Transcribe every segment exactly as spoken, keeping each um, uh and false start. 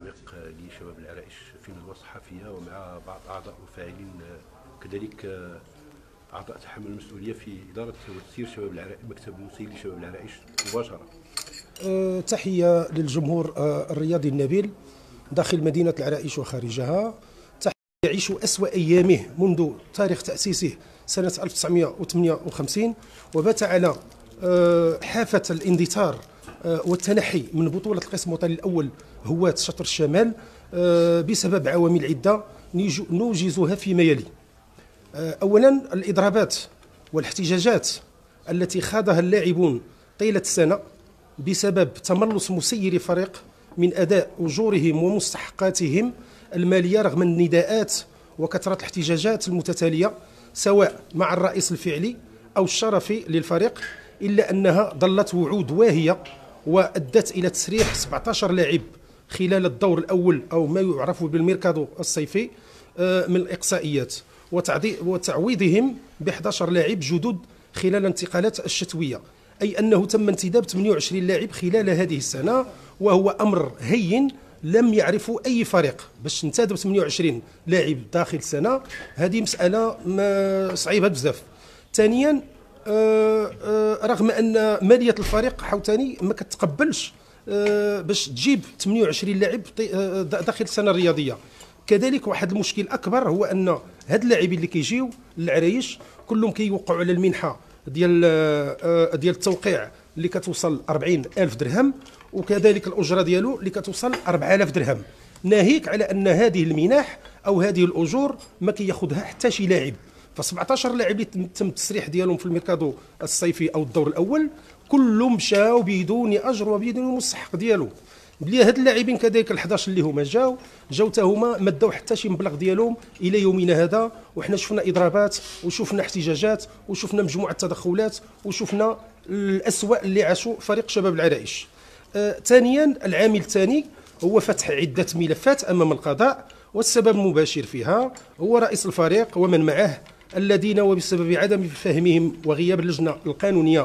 لشباب العرائش في ندوة صحفية ومع بعض أعضاء وفاعلين كذلك أعضاء تحمل المسؤولية في إدارة وتسيير شباب العرائش، مكتب المسير لشباب العرائش مباشرة. أه تحية للجمهور أه الرياضي النبيل داخل مدينة العرائش وخارجها. تحية يعيش أسوأ أيامه منذ تاريخ تأسيسه سنة ألف وتسعمائة وثمانية وخمسين، وبات على أه حافة الاندثار والتنحي من بطولة القسم الوطني الأول هواة شطر الشمال بسبب عوامل عدة نوجزها فيما يلي. أولا، الإضرابات والاحتجاجات التي خاضها اللاعبون طيلة السنة بسبب تملص مسيري فريق من أداء أجورهم ومستحقاتهم المالية رغم النداءات وكثرة الاحتجاجات المتتالية سواء مع الرئيس الفعلي أو الشرفي للفريق، إلا أنها ظلت وعود واهية وأدت إلى تسريح سبعة عشر لاعب خلال الدور الأول أو ما يعرف بالميركادو الصيفي من الإقصائيات، وتعويضهم ب أحد عشر لاعب جدد خلال الانتقالات الشتوية، أي أنه تم انتداب ثمانية وعشرين لاعب خلال هذه السنة، وهو أمر هين لم يعرفه أي فريق. باش تنتدب ثمانية وعشرين لاعب داخل سنة هذه مسألة صعيبة بزاف. ثانيا، آه آه رغم ان ماليه الفريق حوتاني ما كتقبلش آه باش تجيب ثمانية وعشرين لاعب آه داخل السنه الرياضيه. كذلك واحد المشكل اكبر هو ان هاد اللاعبين اللي كيجيو للعرايش كلهم كيوقعوا على المنحه ديال آه ديال التوقيع اللي كتوصل أربعين ألف درهم، وكذلك الاجره ديالو اللي كتوصل أربعة آلاف درهم، ناهيك على ان هذه المنح او هذه الاجور ما كياخذها حتى شي لاعب. ف سبعة عشر لاعب اللي تم التسريح ديالهم في الميركادو الصيفي او الدور الاول كلهم مشاو بدون اجر وبدون المستحق ديالو. بلي هاد اللاعبين كذلك ال أحد عشر اللي هما جاو جاو حتى هما ما داو حتى شي مبلغ ديالهم الى يومنا هذا، وحنا شفنا اضرابات وشفنا احتجاجات وشفنا مجموعه تدخلات وشفنا الاسوأ اللي عاشوا فريق شباب العرائش. آه ثانيا، العامل الثاني هو فتح عده ملفات امام القضاء، والسبب المباشر فيها هو رئيس الفريق ومن معه الذين وبسبب عدم فهمهم وغياب اللجنة القانونية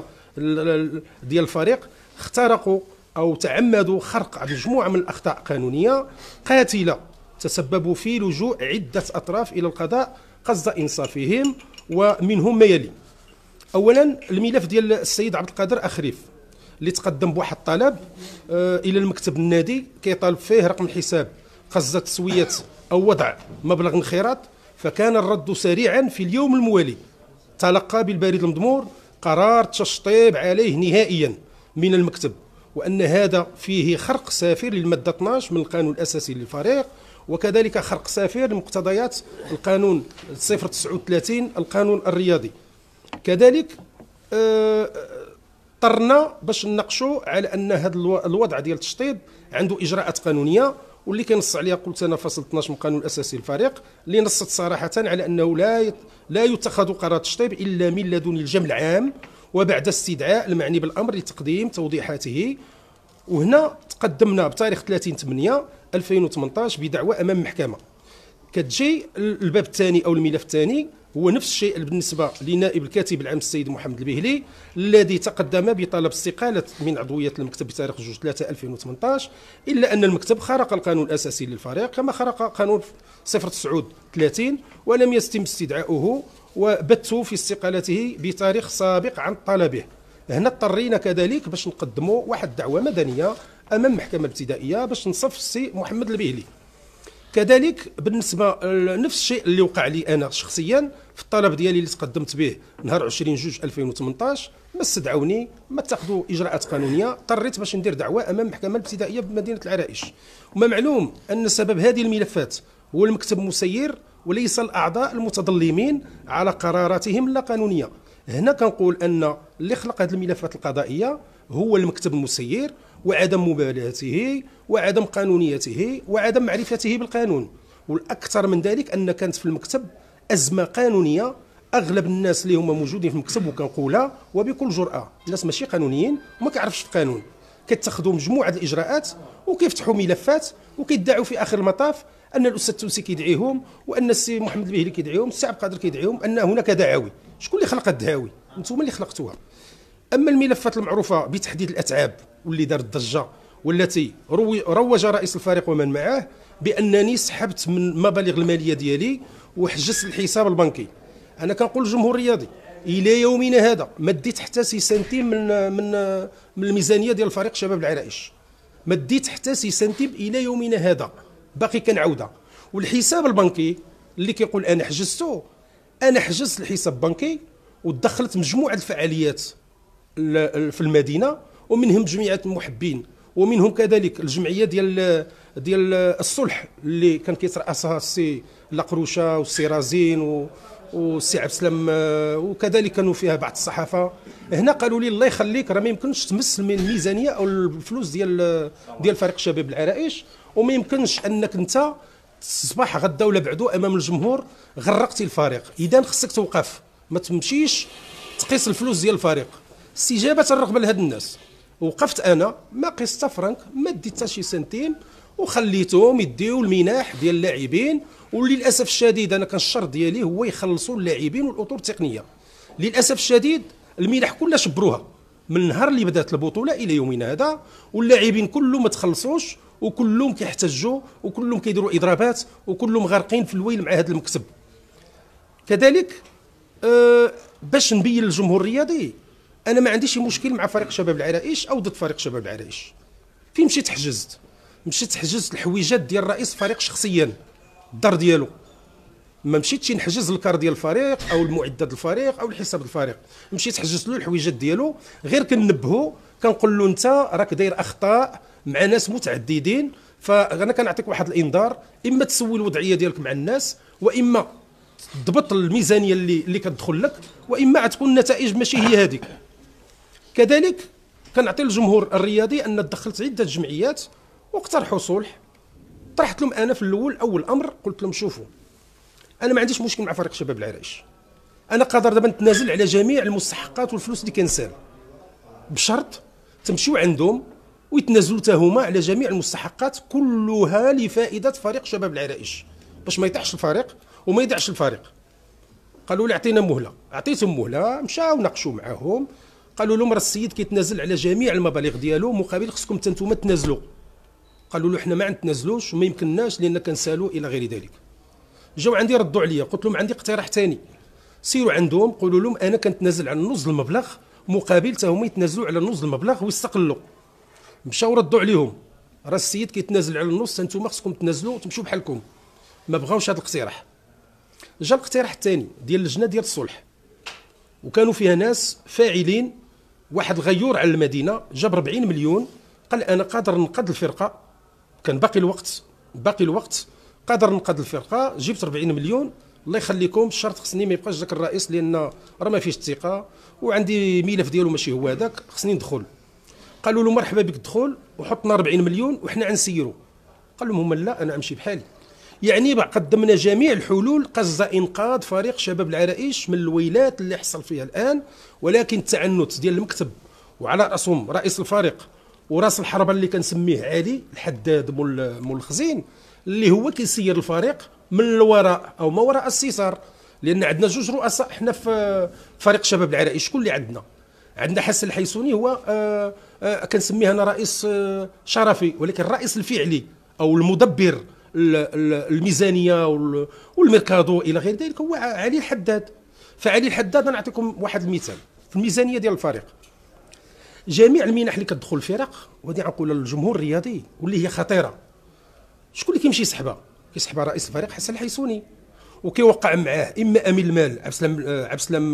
ديال الفريق اخترقوا أو تعمدوا خرق مجموعة من الأخطاء القانونية قاتلة تسببوا في لجوء عدة أطراف إلى القضاء قصد إنصافهم، ومنهم ما يلي. أولا، الملف ديال السيد عبد القادر أخريف اللي تقدم بواحد الطلب إلى المكتب النادي كيطالب فيه رقم الحساب قصد تسوية أو وضع مبلغ انخراط، فكان الرد سريعا في اليوم الموالي. تلقى بالبريد المضمور قرار تشطيب عليه نهائيا من المكتب، وأن هذا فيه خرق سافر للمادة اثني عشر من القانون الأساسي للفريق، وكذلك خرق سافر لمقتضيات القانون صفر تسعة وثلاثين القانون الرياضي. كذلك اضطرنا باش نناقشوا على أن هذا الوضع ديال التشطيب عنده إجراءات قانونية، واللي كنص عليها قلت انا فصل اثني عشر من القانون الاساسي للفريق اللي نصت صراحه على انه لا لا يتخذ قرار تشطيب الا من لدن الجمع العام وبعد استدعاء المعني بالامر لتقديم توضيحاته. وهنا تقدمنا بتاريخ ثلاثين ثمانية ألفين وثمانية عشر بدعوى امام محكمه. كتجي الباب الثاني او الملف الثاني هو نفس الشيء بالنسبه لنائب الكاتب العام السيد محمد البهلي الذي تقدم بطلب استقاله من عضويه المكتب بتاريخ جوج ثلاثة ألفين وثمانية عشر، الا ان المكتب خرق القانون الاساسي للفريق كما خرق قانون صفر تسعة وثلاثين ولم يتم استدعاؤه وبثوا في استقالته بتاريخ سابق عن طلبه. هنا اضطرينا كذلك باش نقدموا واحد الدعوه مدنيه امام محكمه ابتدائيه باش نصف السي محمد البهلي. كذلك بالنسبه لنفس الشيء اللي وقع لي انا شخصيا في الطلب ديالي اللي تقدمت به نهار عشرين جوج ألفين وثمانية عشر، ما استدعوني ما اتخذوا اجراءات قانونيه، اضطريت باش ندير دعوه امام المحكمه الابتدائيه بمدينه العرائش. وما معلوم ان سبب هذه الملفات هو المكتب المسير وليس الاعضاء المتظلمين على قراراتهم اللا قانونيه. هنا كنقول ان اللي خلق هذه الملفات القضائيه هو المكتب المسير، وعدم مبالاته وعدم قانونيته وعدم معرفته بالقانون. والاكثر من ذلك ان كانت في المكتب ازمه قانونيه. اغلب الناس اللي هما موجودين في المكتب وكنقولها وبكل جرأه الناس ماشي قانونيين وما كيعرفش القانون، كيتخذوا مجموعه الاجراءات وكيفتحوا ملفات وكيدعوا في اخر المطاف ان الاستاذ التونسي كيدعيهم وان السي محمد البهلي كيدعيهم السي عبد القادر كيدعيهم ان هناك دعاوي. شكون اللي خلق الدعاوي؟ انتم اللي خلقتوها. اما الملفات المعروفه بتحديد الاتعاب واللي دار الضجه والتي روج رئيس الفريق ومن معه بانني سحبت من المبالغ الماليه ديالي وحجزت الحساب البنكي. انا كنقول للجمهور الرياضي الى يومنا هذا ما ديت حتى سي سنتيم من من من الميزانيه ديال فريق شباب العرائش، ما ديت حتى سي سنتيم الى يومنا هذا، باقي كنعاودها. والحساب البنكي اللي كيقول انا حجزته، انا حجزت الحساب البنكي ودخلت مجموعه الفعاليات في المدينه، ومنهم جمعيات المحبين، ومنهم كذلك الجمعيه ديال ديال الصلح اللي كان كيترأسها السي لقروشه والسي رازين والسي عبد السلام، وكذلك كانوا فيها بعض الصحافه. هنا قالوا لي الله يخليك راه ما يمكنش تمس من الميزانيه او الفلوس ديال ديال فريق شباب العرائش، وما يمكنش انك انت تصبح غدا ولا بعدو امام الجمهور غرقتي الفريق، اذا خصك توقف، ما تمشيش تقيس الفلوس ديال الفريق. استجابه الرغبه لهاد الناس وقفت انا، ما قيست فرانك، ما ديت حتى شي سنتيم، وخليتهم يديو المنح ديال اللاعبين. وللاسف الشديد انا كان الشرط ديالي هو يخلصوا اللاعبين والاطر التقنيه. للاسف الشديد المنح كلها شبروها من النهار اللي بدات البطوله الى يومنا هذا، واللاعبين كلهم ما تخلصوش، وكلهم كيحتجوا، وكلهم كيديروا اضرابات، وكلهم غارقين في الويل مع هذا المكتب. كذلك أه باش نبين للجمهور الرياضي انا ما عنديش مشكل مع فريق شباب العرائش او ضد فريق شباب العرائش. فين مشيت حجزت؟ مشيت حجزت الحويجات ديال رئيس الفريق شخصيا، الدار ديالو، ما مشيتش نحجز الكار ديال الفريق او المعدات الفريق او الحساب الفريق، مشيت حجزت له الحويجات ديالو. غير كنبهو كنقول له انت راك داير اخطاء مع ناس متعددين، فانا كنعطيك واحد الانذار، اما تسوي الوضعيه ديالك مع الناس، واما تضبط الميزانيه اللي اللي كتدخل لك، واما تكون النتائج ماشي هي هذيك. كذلك كنعطي للجمهور الرياضي ان دخلت عده جمعيات واقترحوا صلح. طرحت لهم انا في الاول اول امر، قلت لهم شوفوا انا ما عنديش مشكل مع فريق شباب العرائش، انا قادر دابا نتنازل على جميع المستحقات والفلوس اللي كنسال، بشرط تمشيو عندهم ويتنازلوا حتى هما على جميع المستحقات كلها لفائده فريق شباب العرائش، باش ما يطيحش الفريق وما يضيعش الفريق. قالوا لي عطينا مهله، عطيتهم مهله، مشاو ناقشوا معاهم، قالوا لهم راه السيد كيتنازل على جميع المبالغ ديالو، مقابل خصكم حتى نتوما تنازلوا. قالوا له حنا ما نتنازلوش وما يمكنناش لان كنسالوا الى غير ذلك. جاو عندي ردوا عليا، قلت لهم عندي اقتراح ثاني، سيروا عندهم قولوا لهم انا كنتنازل على نص المبلغ، مقابل حتى هما يتنازلوا على نص المبلغ ويستقلوا. مشاو ردوا عليهم راه السيد كيتنازل على النص، انتم خصكم تنازلوا وتمشوا بحالكم. ما بغاوش هذا الاقتراح. جا الاقتراح الثاني ديال اللجنه ديال الصلح، وكانوا فيها ناس فاعلين، واحد الغيور على المدينه جاب أربعين مليون، قال انا قادر ننقذ الفرقه، كان باقي الوقت باقي الوقت قادر ننقذ الفرقه، جبت أربعين مليون، الله يخليكم الشرط خصني ما يبقاش ذاك الرئيس لان راه ما فيش الثقه، وعندي ملف ديالو ماشي هو هذاك، خصني ندخل. قالوا له مرحبا بك دخل وحطنا أربعين مليون وحنا غنسيروا. قال لهم هما لا انا امشي بحالي. يعني قدمنا جميع الحلول قصد انقاذ فريق شباب العرائش من الويلات اللي حصل فيها الان، ولكن التعنت ديال المكتب وعلى راسهم رئيس الفريق وراس الحربه اللي كنسميه علي الحداد مول مول الخزين، اللي هو كيسير الفريق من الوراء او ما وراء الستار، لان عندنا جوج رؤساء حنا في فريق شباب العرائش. شكون اللي عندنا؟ عندنا حسن الحيسوني هو آآ آآ كنسميه انا رئيس شرفي، ولكن الرئيس الفعلي او المدبر الميزانيه والميركادو الى غير ذلك هو علي الحداد. فعلي الحداد نعطيكم واحد المثال في الميزانيه ديال الفريق، جميع المنح اللي كتدخل الفرق، وهذه غنقولها للجمهور الرياضي واللي هي خطيره، شكون اللي كيمشي يسحبها؟ كيسحبها رئيس الفريق حسن الحيسوني، وكيوقع معاه اما امين المال عبد السلام عبد السلام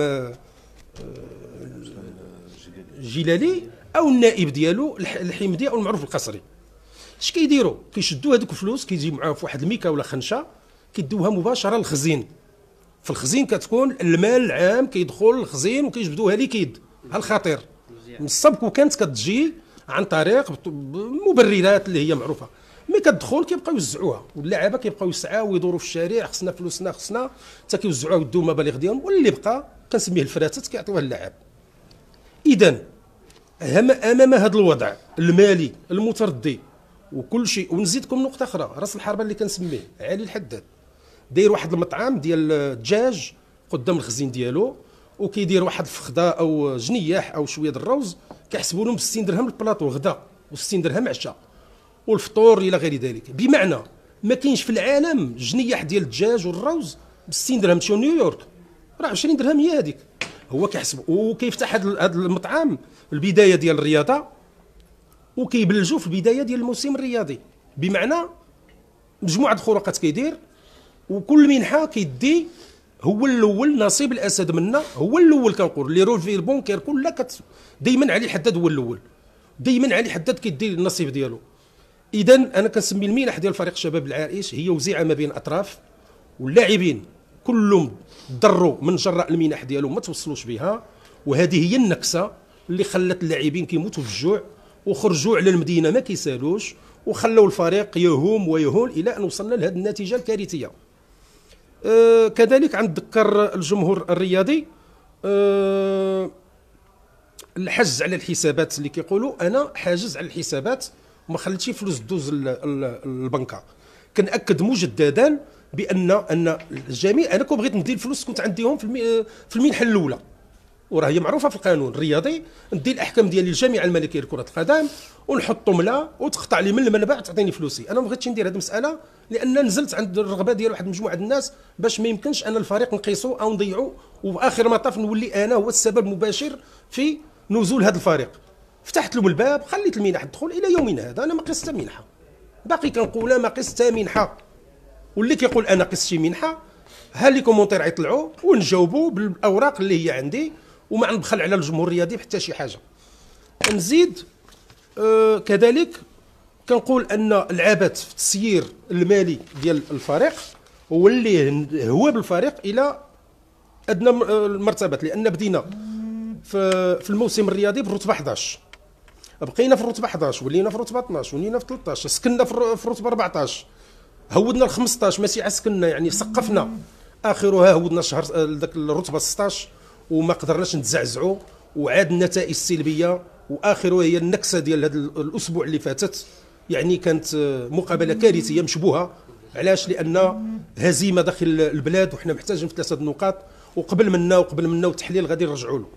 جلالي او النائب ديالو الحمدي او المعروف القصري. اش كيديروا؟ كيشدوا هذوك الفلوس، كيجي معاهم في واحد الميكا ولا خنشه، كيدوها مباشره للخزين. في الخزين كتكون المال العام كيدخل للخزين وكيجبدوها ليكيد. ها الخطير من السبق وكانت كتجي عن طريق مبررات اللي هي معروفه، ملي كتدخل كيبقاو يوزعوها، واللاعبه كيبقاو يسعاو ويدوروا في الشارع خصنا فلوسنا خصنا، حتى كيوزعوها ويدوا المبالغ ديالهم، واللي بقى كنسميه الفراتات كيعطيوها للاعب. اذا امام هذا الوضع المالي المتردي وكل شيء، ونزيدكم نقطه اخرى، راس الحربه اللي كنسميه علي الحداد داير واحد المطعم ديال الدجاج قدام الخزين ديالو، وكيدير واحد الفخده او جنياح او شويه د الروز كيحسبوا لهم ب ستين درهم البلاطو غدا، وستين درهم عشاء والفطور الى غير ذلك. بمعنى ما كاينش في العالم جنيح ديال الدجاج والروز ب ستين درهم. تمشيو نيويورك راه عشرين درهم هي هذيك. هو كيحسب وكيفتح هذا المطعم البدايه ديال الرياضه وكيبلجوا في البدايه ديال الموسم الرياضي. بمعنى مجموعه الخروقات كيدير وكل منحه كيدي هو الاول نصيب الاسد منا، هو الاول كنقول لي رول في البونكير كلها كت دائما علي حداد هو الاول، دائما علي حداد كيدي النصيب ديالو. اذا انا كنسمي المنح ديال فريق شباب العرائش هي وزيعه ما بين اطراف، واللاعبين كلهم ضروا من جراء المنح ديالهم ما توصلوش بها، وهذه هي النكسه اللي خلت اللاعبين كيموتوا في الجوع وخرجوا على المدينه ما كيسالوش وخلوا الفريق يهوم ويهون الى ان وصلنا لهذه النتيجه الكارثيه. أه كذلك غنذكر الجمهور الرياضي أه الحجز على الحسابات اللي كيقولوا انا حاجز على الحسابات وما خليتش فلوس دوز البنكه. كنأكد مجددا بان ان الجميع انا كون بغيت ندير الفلوس كنت عنديهم في في المنحه الاولى، وراه هي معروفه في القانون الرياضي، ندي الاحكام ديالي للجامعه الملكيه لكره القدم ونحطهم لا وتقطع لي من المنبع تعطيني فلوسي. انا ما بغيتش ندير هذه المساله لان نزلت عند الرغبه ديال واحد المجموعه الناس باش ما يمكنش ان الفريق نقيسو او نضيعو وفي المطاف نولي انا هو السبب المباشر في نزول هذا الفريق. فتحت لهم الباب خليت المنح تدخل الى يومنا هذا انا ما قست منحه، باقي كنقول ما قست منحه. واللي كيقول انا قست شي منحه ها لي كومونتير يطلعوا ونجاوبوا بالاوراق اللي هي عندي وما نبخل على الجمهور الرياضي حتى شي حاجه. نزيد آه كذلك كنقول ان العبث في التسيير المالي ديال الفريق هو اللي هو بالفريق الى ادنى المرتبات، لان بدينا في في الموسم الرياضي بالرتبه احد عشر، بقينا في الرتبه احد عشر، ولينا في الرتبه اثنا عشر، ولينا في ثلاثة عشر، سكننا في الرتبه أربعة عشر، هودنا ل خمسة عشر ماشي عسكننا يعني سقفنا، اخرها هودنا شهر ذاك الرتبه ستة عشر وما قدرناش نتزعزعوا وعاد النتائج السلبيه، واخرها هي النكسه ديال هذا الاسبوع اللي فاتت. يعني كانت مقابله كارثيه مشبوهه. علاش؟ لان هزيمه داخل البلاد وحنا محتاجين في ثلاثه النقاط، وقبل منا وقبل منا والتحليل غادي نرجعوا له.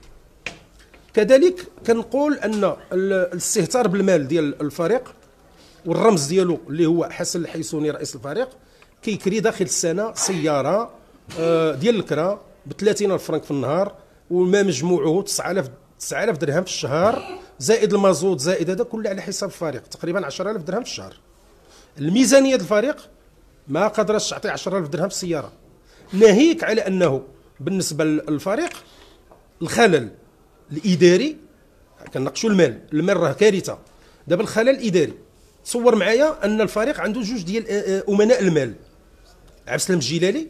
كذلك كنقول ان الاستهتار بالمال ديال الفريق والرمز ديالو اللي هو حسن الحيسوني رئيس الفريق كيكري داخل السنه سياره ديال الكرا ب ثلاثين ألف فرنك في النهار وما مجموعه تسعة آلاف درهم في الشهر زائد المازوت زائد هذا كله على حساب الفريق تقريبا عشرة آلاف درهم في الشهر. الميزانيه ديال الفريق ما قادراش تعطي عشرة آلاف درهم في السياره، ناهيك على انه بالنسبه للفريق الخلل الاداري كنناقشوا المال، المال راه كارثه. دابا الخلل الاداري تصور معايا ان الفريق عنده جوج ديال امناء المال، عبد السلام الجيلالي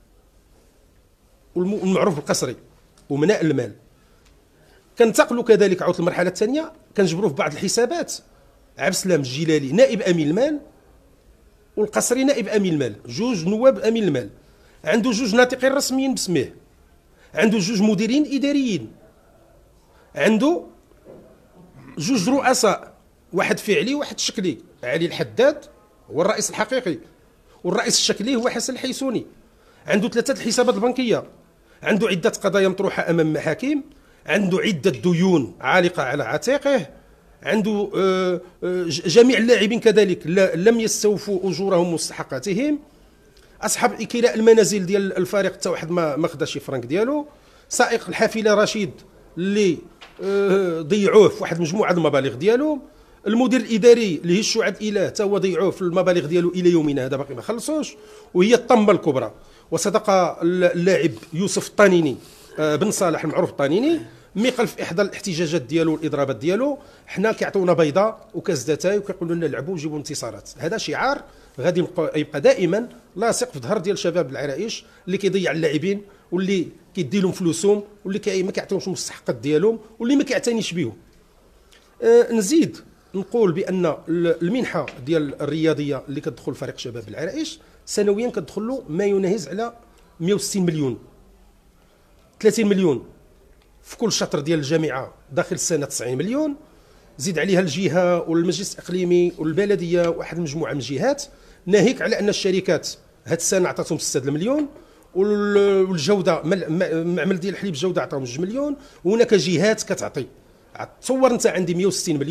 والمعروف بالقصري امناء المال. كنتقلوا كذلك عاود المرحله الثانيه كنجبروا في بعض الحسابات عبد السلام الجيلالي نائب امين المال والقصري نائب امين المال، جوج نواب امين المال، عنده جوج ناطقين رسميين باسمه، عنده جوج مديرين اداريين، عنده جوج رؤساء، واحد فعلي وواحد شكلي. علي الحداد هو الرئيس الحقيقي والرئيس الشكلي هو حسن الحيسوني. عنده ثلاثه الحسابات البنكيه، عنده عده قضايا مطروحه امام المحاكم، عنده عده ديون عالقه على عاتقه، عنده جميع اللاعبين كذلك لم يستوفوا اجورهم ومستحقاتهم، اصحاب كراء المنازل ديال الفريق حتى واحد ما ما خدا شي فرنك ديالو، سائق الحافله رشيد اللي ضيعوه في واحد مجموعه المبالغ ديالو، المدير الاداري اللي هشوا عاد اله حتى هو ضيعوه في المبالغ ديالو الى يومنا هذا باقي ما خلصوش. وهي الطمه الكبرى. وصدق اللاعب يوسف الطنيني بن صالح المعروف الطنيني ميقل في احدى الاحتجاجات ديالو والاضرابات ديالو، حنا كيعطيونا بيضاء وكاس داتاي وكيقولوا لنا لعبوا وجيبوا انتصارات. هذا شعار غادي يبقى دائما لاصق في ظهر ديال شباب العرائش اللي كيضيع اللاعبين واللي كيدي لهم فلوسهم واللي كي ما كيعطيهمش المستحقات ديالهم واللي ما كيعتنيش بهم. أه نزيد نقول بان المنحه ديال الرياضيه اللي كتدخل فريق شباب العرائش سنويا كتدخل له ما يناهز على مئة وستين مليون، ثلاثين مليون في كل شطر ديال الجامعه داخل السنه تسعين مليون، زيد عليها الجهه والمجلس الاقليمي والبلديه واحد المجموعه من الجهات، ناهيك على ان الشركات هذه السنه عطاتهم ستة المليون والجوده معمل ديال الحليب الجوده عطاهم جوج مليون، وهناك جهات كتعطي. تصور انت عندي مئة وستين مليون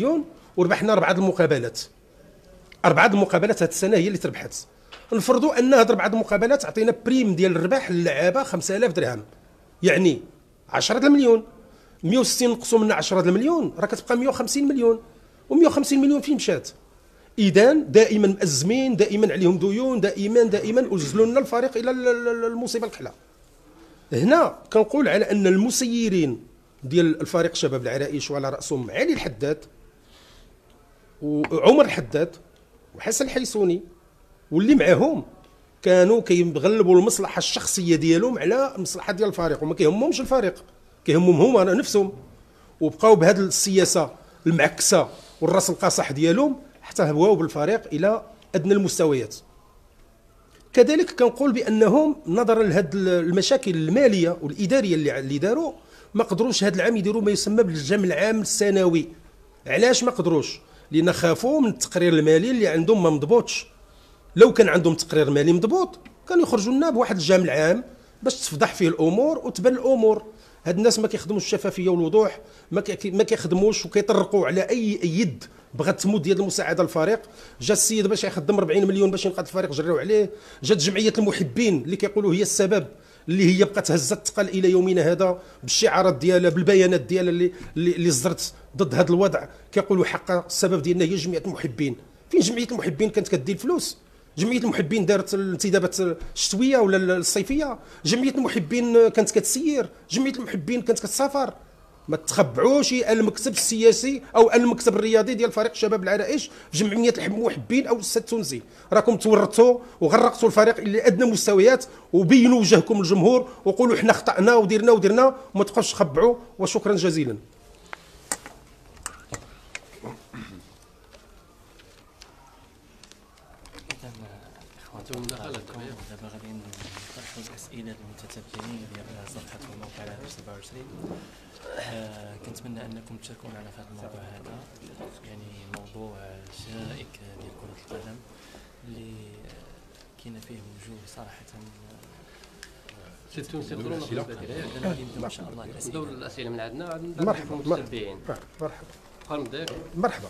وربحنا اربعه المقابلات. اربعه المقابلات هذه السنه هي اللي تربحت. نفرضوا ان هاد اربعه المقابلات عطينا بريم ديال الربح للعابه خمسة آلاف درهم، يعني عشرة المليون. مئة وستين نقصوا من عشرة المليون راه كتبقى مئة وخمسين مليون، و150 مليون فين مشات؟ اذا دائما مأزمين، دائما عليهم ديون، دائما دائما وزلوا لنا الفريق الى المصيبه الكحله. هنا كنقول على ان المسيرين ديال الفريق شباب العرائش وعلى راسهم علي الحداد وعمر الحداد وحسن الحيسوني واللي معاهم كانوا كيغلبوا المصلحه الشخصيه ديالهم على المصلحه ديال الفريق، وما كيهمهمش الفريق، كيهمهم هما نفسهم، وبقاو بهذه السياسه المعكسه والراس القاصح ديالهم حتى هبواو بالفريق الى ادنى المستويات. كذلك كنقول بانهم نظرا لهذه المشاكل الماليه والاداريه اللي اللي داروا ما قدروش هذا العام يديروا ما يسمى بالجمع العام السنوي. علاش ما قدروش؟ لان خافوا من التقرير المالي اللي عندهم ما مضبوطش. لو كان عندهم تقرير مالي مضبوط كانوا يخرجوا لنا بواحد الجامع العام باش تفضح فيه الامور وتبان الامور. هاد الناس ما كيخدموش الشفافيه والوضوح، ما ما كيخدموش وكيطرقوا على اي يد بغات تمد يد المساعده للفريق. جا السيد باش يخدم أربعين مليون باش ينقذ الفريق جريو عليه، جات جمعيه المحبين اللي كيقولوا هي السبب اللي هي بقات هزت الثقل الى يومنا هذا بالشعارات ديالها بالبيانات ديالها اللي اللي صدرت ضد هذا الوضع، كيقولوا حق السبب ديالنا هي جمعيه المحبين. فين جمعيه المحبين كانت كدير الفلوس؟ جمعيه المحبين دارت الانتدابات الشتويه ولا الصيفيه؟ جمعيه المحبين كانت كتسير؟ جمعيه المحبين كانت كتسافر؟ ما تخبعوش المكتب السياسي او المكتب الرياضي ديال فريق شباب العرائش في جمعيه المحبين او السد التونسي. راكم تورطوا وغرقتوا الفريق الى ادنى مستويات، وبينوا وجهكم للجمهور وقولوا حنا خطانا ودرنا ودرنا، وما تبقاوش تخبعوا. وشكرا جزيلا. دابا غادي نطرحوا الاسئله للمتتبعين ديال صفحه الموقع العرائش سبعة وعشرين. آه كنتمنى انكم تشاركوا معنا في هذا الموضوع هذا، يعني موضوع شائك ديال كره القدم اللي كاين فيه وجوه صراحه. سي التونسي نقولوا الاسئله ان شاء الله. نبداو الاسئله من عندنا. مرحبا المتتبعين. مرحبا قال نبدا. مرحبا.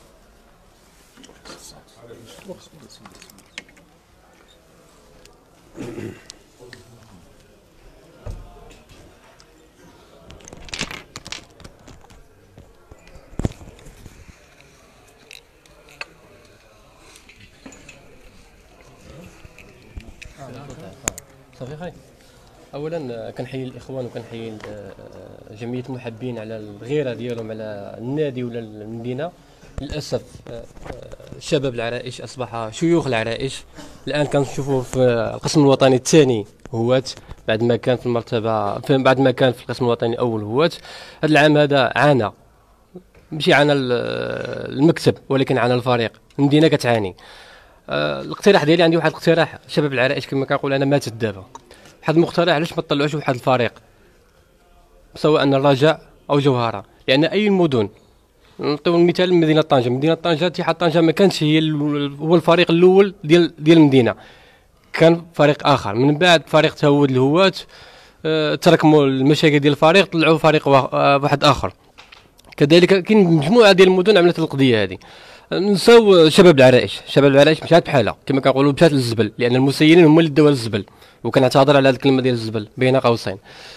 صافي خير. اولا كنحيي الاخوان وكنحيي جمعيه المحبين على الغيره ديالهم على النادي ولا المدينه. للاسف شباب العرائش اصبح شيوخ العرائش. الان كنشوفوه في القسم الوطني الثاني هوات بعد ما كان في المرتبه بعد ما كان في القسم الوطني الاول هوات. هذا العام هذا عانى، ماشي عانى المكتب ولكن عانى الفريق. المدينه كتعاني. الاقتراح ديالي، عندي واحد الاقتراح. شباب العرائش كما كنقول انا ماتت دابا. واحد المقترح، علاش ما طلعوش واحد الفريق سواء الرجاء او جوهره؟ لان اي المدن، نعطيو المثال مدينه طنجه. مدينه طنجه اتحاد طنجه ما كانش هي هو الفريق الاول ديال ديال المدينه، كان فريق اخر. من بعد فريق تهود الهوات، أه تركموا المشاكل ديال الفريق، طلعوا فريق واحد اخر. كذلك كاين مجموعه ديال المدن عملت القضيه هذه. نساو شباب العرائش. شباب العرائش مشات بحالها كما كنقولوا، مشات للزبل، لان المسيرين هما اللي داوها للزبل. وكنعتذر على هذه الكلمه ديال الزبل بين قوسين.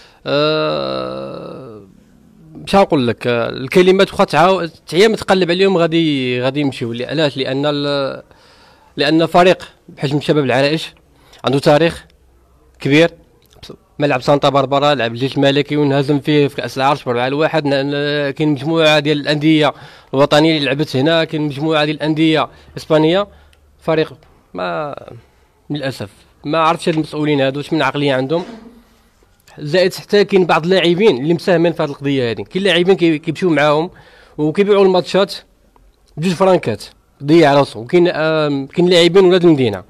أه مش هنقول لك الكلمات واخا تعاود متقلب عليهم غادي غادي يمشيو. علاش؟ لان لان فريق بحجم شباب العرائش عنده تاريخ كبير. ملعب سانتا باربرا لعب الجيش الملكي وانهزم فيه في كاس العرش بربعه لواحد. كاين مجموعه ديال الانديه الوطنيه اللي لعبت هنا، كاين مجموعه ديال الانديه اسبانيه. فريق ما للاسف ما عرفتش هاد المسؤولين هادو واش من عقليه عندهم. زائد حتى كاين بعض اللاعبين اللي مساهمين في هذه القضيه هذه. كاين لاعبين كيمشيو معاهم وكيبيعوا الماتشات بجوج فرانكات، ضيع راسو. وكاين آه كاين لاعبين ولاد المدينه.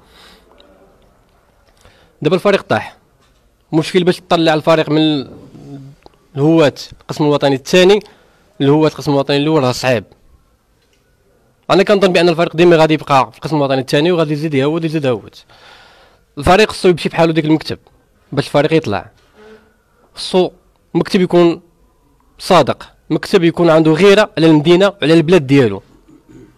دابا الفريق طاح، مشكل باش تطلع الفريق من الهوات القسم الوطني الثاني الهوات القسم الوطني الاول راه صعيب. انا كنظن بان الفريق ديما غادي يبقى في القسم الوطني الثاني وغادي يزيد يهود يزيد يهود. الفريق خصو يمشي بحالو ديك المكتب باش الفريق يطلع. خصو مكتب يكون صادق، مكتب يكون عنده غيره على المدينه وعلى البلاد ديالو.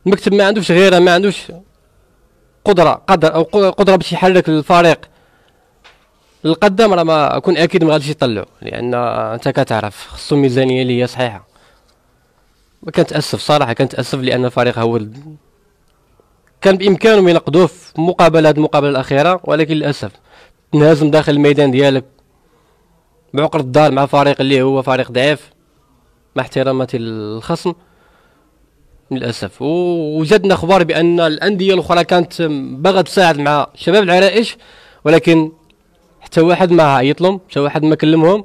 المكتب ما عندوش غيره، ما عندوش قدره قدر او قدره باش يحرك الفريق للقدام، راه ما اكون اكيد ما غاديش يطلعوا، لان انت كتعرف خصو ميزانيه اللي هي صحيحه. كنتاسف صراحه، كنتاسف لان الفريق هو ال... كان بامكانهم ينقذوه في مقابله هذه المقابله الاخيره، ولكن للاسف تنهزم داخل الميدان ديالك بعقر الدار مع فريق اللي هو فريق ضعيف، مع احتراماتي للخصم للاسف. وجدنا اخبار بان الانديه الاخرى كانت باغا تساعد مع شباب العرائش، ولكن حتى واحد ما عيط لهم، حتى واحد ما كلمهم.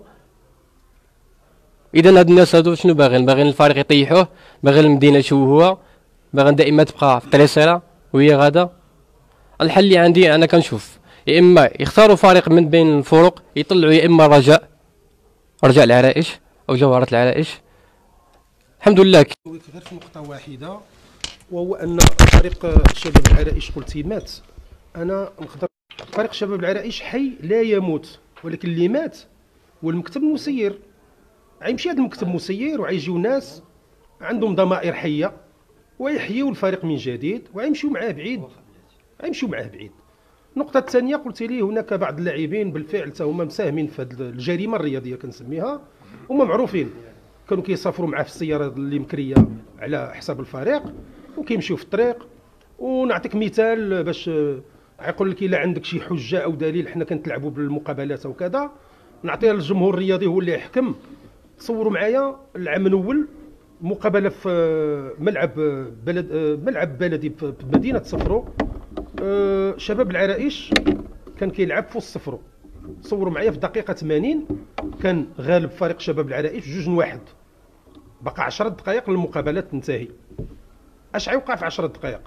اذا هاد الناس هادو شنو باغيين؟ باغيين الفريق يطيحوه، باغيين المدينه يشوهوها، باغيين دائما تبقى في طريسيره وهي غاده. الحل اللي عندي انا كنشوف يا اما يختاروا فريق من بين الفرق يطلعوا، يا اما رجاء رجاء العرائش او جوهره العرائش. الحمد لله. غير في نقطه واحده، وهو ان فريق شباب العرائش قلتي مات. انا نقدر فريق شباب العرائش حي لا يموت، ولكن اللي مات هو المكتب المسير. غيمشي هذا المكتب مسير وغيجيو ناس عندهم ضمائر حيه ويحيوا الفريق من جديد وغيمشيو معاه بعيد، غيمشيو معاه بعيد. النقطة الثانية قلت لي هناك بعض اللاعبين بالفعل حتى هما مساهمين في هذه الجريمة الرياضية كنسميها، هما معروفين، كانوا كيسافروا معاه في السيارة اللي مكرية على حساب الفريق وكيمشيو في الطريق. ونعطيك مثال باش غيقول لك الا عندك شي حجة او دليل حنا كنتلعبوا بالمقابلات او كذا، نعطيها للجمهور الرياضي هو اللي يحكم. تصوروا معايا العام الاول مقابله في ملعب بلد ملعب بلدي في مدينه صفرو، شباب العرائش كان كيلعب في وسط صفرو. تصوروا معايا في دقيقه ثمانين كان غالب فريق شباب العرائش جوج واحد، بقى عشرة دقائق للمقابله تنتهي. اش غيوقع في عشرة دقائق؟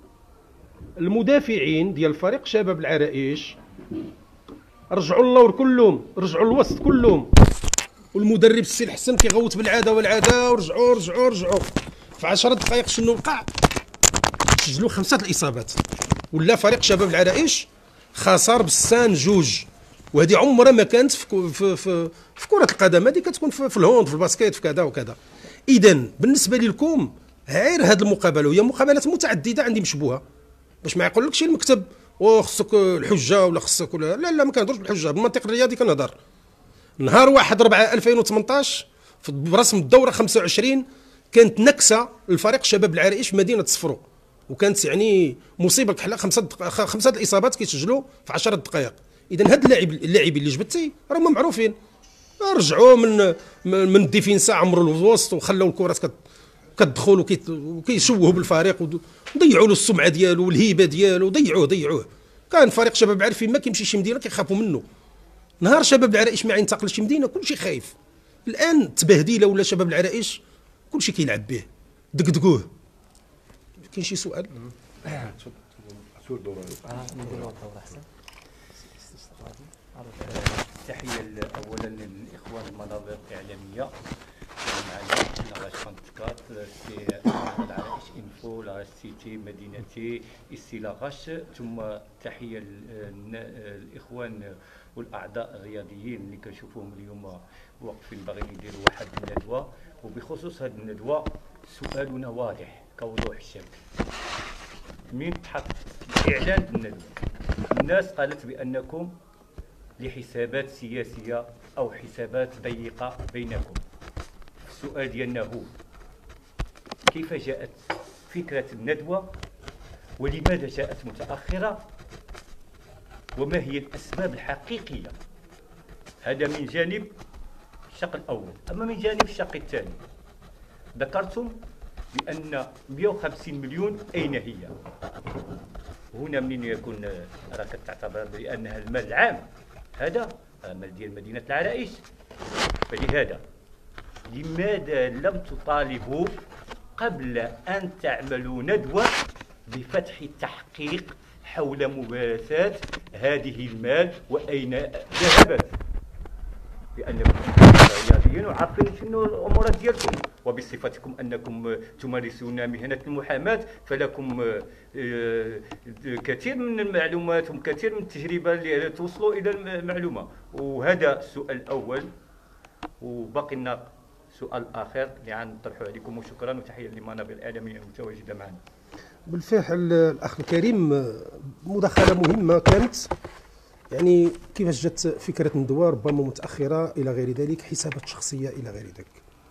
المدافعين ديال فريق شباب العرائش رجعوا اللور كلهم، رجعوا الوسط كلهم، والمدرب السي الحسن كيغوت بالعاده والعاده، ورجعوا رجعوا رجعوا في عشرة دقائق شنو وقع؟ سجلوا خمسه الاصابات، ولا فريق شباب العرائش خسر بالسان جوج. وهذه عمرها ما كانت في في في, في كره القدم، هذه كتكون في, في الهوند في الباسكيت في كذا وكذا. اذا بالنسبه لكم غير هذه المقابله وهي مقابلات متعدده عندي مشبوهه، باش ما يقولكش المكتب وخصك الحجه ولا خصك ولا لا لا، ما كنهضرش بالحجه، بالمنطق الرياضي كنهضر. نهار واحد أربعة ألفين وثمنطاش في برسم الدوره خمسة وعشرين كانت نكسه لفريق شباب العرائش في مدينه صفرو، وكانت يعني مصيبه كحله. خمسه دق... خمسه الاصابات كيسجلوا في عشرة دقائق. اذا هاد اللاعب اللاعبين اللي جبتي راهم معروفين، رجعوا من من الديفينسا عمروا الوسط وخلاو الكرات كت... كتدخل وكيشوهوا بالفريق وضيعوا له السمعه ديالو والهيبه ديالو، ضيعوه ضيعوه. كان فريق شباب العرائش ما كيمشي شي مدينه كيخافوا منه. نهار شباب العرائش ما ينتقل شي مدينه كلشي خايف. الان تبهديله ولا شباب العرائش كلشي كيلعب به، دقدقوه. كاين شي سؤال؟ تحية أولا للإخوان المنابر الإعلامية معنا لاغاش خمسة سي العرائش انفو لاغاش سيتي مدينتي اسي لاغاش، ثم تحية للإخوان والأعضاء الرياضيين اللي كنشوفوهم اليوم واقفين باغيين يديروا واحد الندوة. وبخصوص هذه الندوة سؤالنا واضح كوضوح الشمس. من تحط إعلان الندوة الناس قالت بأنكم لحسابات سياسية أو حسابات ضيقة بينكم. السؤال ديالنا هو كيف جاءت فكرة الندوة ولماذا جاءت متأخرة وما هي الأسباب الحقيقية؟ هذا من جانب الشق الأول. أما من جانب الشق الثاني ذكرتم بأن مئة وخمسين مليون أين هي؟ هنا منين يكون راك تعتبر بأنها المال العام، هذا المال ديال مدينة العرائش. فلهذا لماذا لم تطالبوا قبل أن تعملوا ندوة بفتح التحقيق حول ممارسات هذه المال وأين ذهبت؟ لأنكم رياضيين وعارفين شنو الأمورات ديالكم، وبصفتكم أنكم تمارسون مهنة المحاماة فلكم كثير من المعلومات وكثير من التجربة اللي توصلوا إلى المعلومة. وهذا السؤال الأول. وباقي لنا سؤال آخر اللي غنطرحه عليكم. وشكرا وتحية للمنابر الإعلامية المتواجدة معنا. بالفعل الاخ الكريم مداخله مهمه كانت، يعني كيفاش جات فكره الندوه ربما متاخره الى غير ذلك، حسابات شخصيه الى غير ذلك.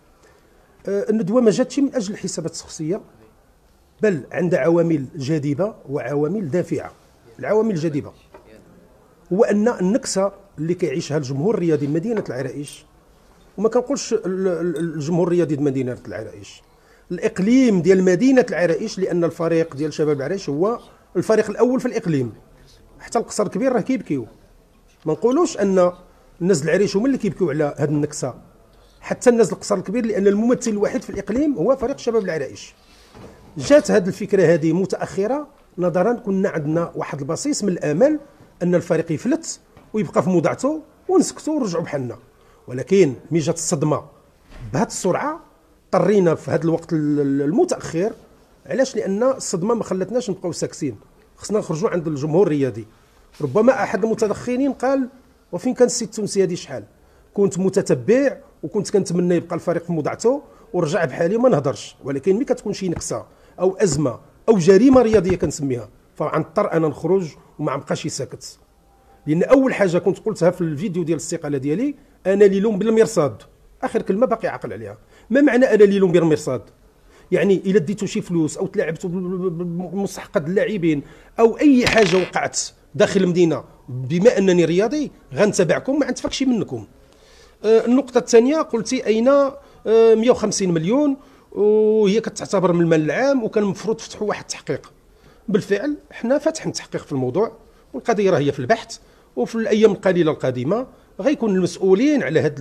الندوه ما جاتش من اجل الحسابات الشخصيه، بل عندها عوامل جاذبه وعوامل دافعه. العوامل الجاذبه هو ان النكسه اللي كيعيشها الجمهور الرياضي مدينه العرائش، وما كنقولش الجمهور الرياضي ديال مدينه العرائش، الاقليم ديال مدينه العرائش، لان الفريق ديال شباب العرائش هو الفريق الاول في الاقليم. حتى القصر الكبير راه كيبكيو، ما نقولوش ان الناس العريش هما اللي كيبكيو على هذه النكسه، حتى الناس القصر الكبير، لان الممثل الوحيد في الاقليم هو فريق شباب العرائش. جات هذه الفكره هذه متاخره، نظرا كنا عندنا واحد البصيص من الامل ان الفريق يفلت ويبقى في موضعته ونسكتوا ونرجعوا بحالنا، ولكن ملي جات الصدمه بهذه السرعه اضطرينا في هذا الوقت المتاخر. علاش؟ لان الصدمه ما خلتناش نبقاو ساكتين، خصنا نخرجوا عند الجمهور الرياضي. ربما احد المتدخلين قال وفين كان السي التونسي هذه شحال، كنت متتبع وكنت كنتمنى يبقى الفريق في موضعته ورجع بحالي وما نهضرش، ولكن ملي كتكون شي نكسه او ازمه او جريمه رياضيه كنسميها، فغنضطر انا نخرج وما نبقاش ساكت. لان اول حاجه كنت قلتها في الفيديو ديال الاستقاله ديالي، انا اللي لوم بالمرصاد، اخر كلمه باقي عاقل عليها. ما معنى انا اللي لوم بالمرصاد؟ يعني الا ديتو شي فلوس او تلاعبتوا بمستحقات اللاعبين او اي حاجه وقعت داخل المدينه، بما انني رياضي غنتبعكم، ما غنتفكش منكم. آه النقطه الثانيه قلتي اين آه مئة وخمسين مليون وهي كتعتبر من المال العام وكان المفروض فتحوا واحد التحقيق. بالفعل حنا فاتحين تحقيق في الموضوع، والقضيه راه هي في البحث، وفي الايام القليله القادمه غيكون المسؤولين على هاد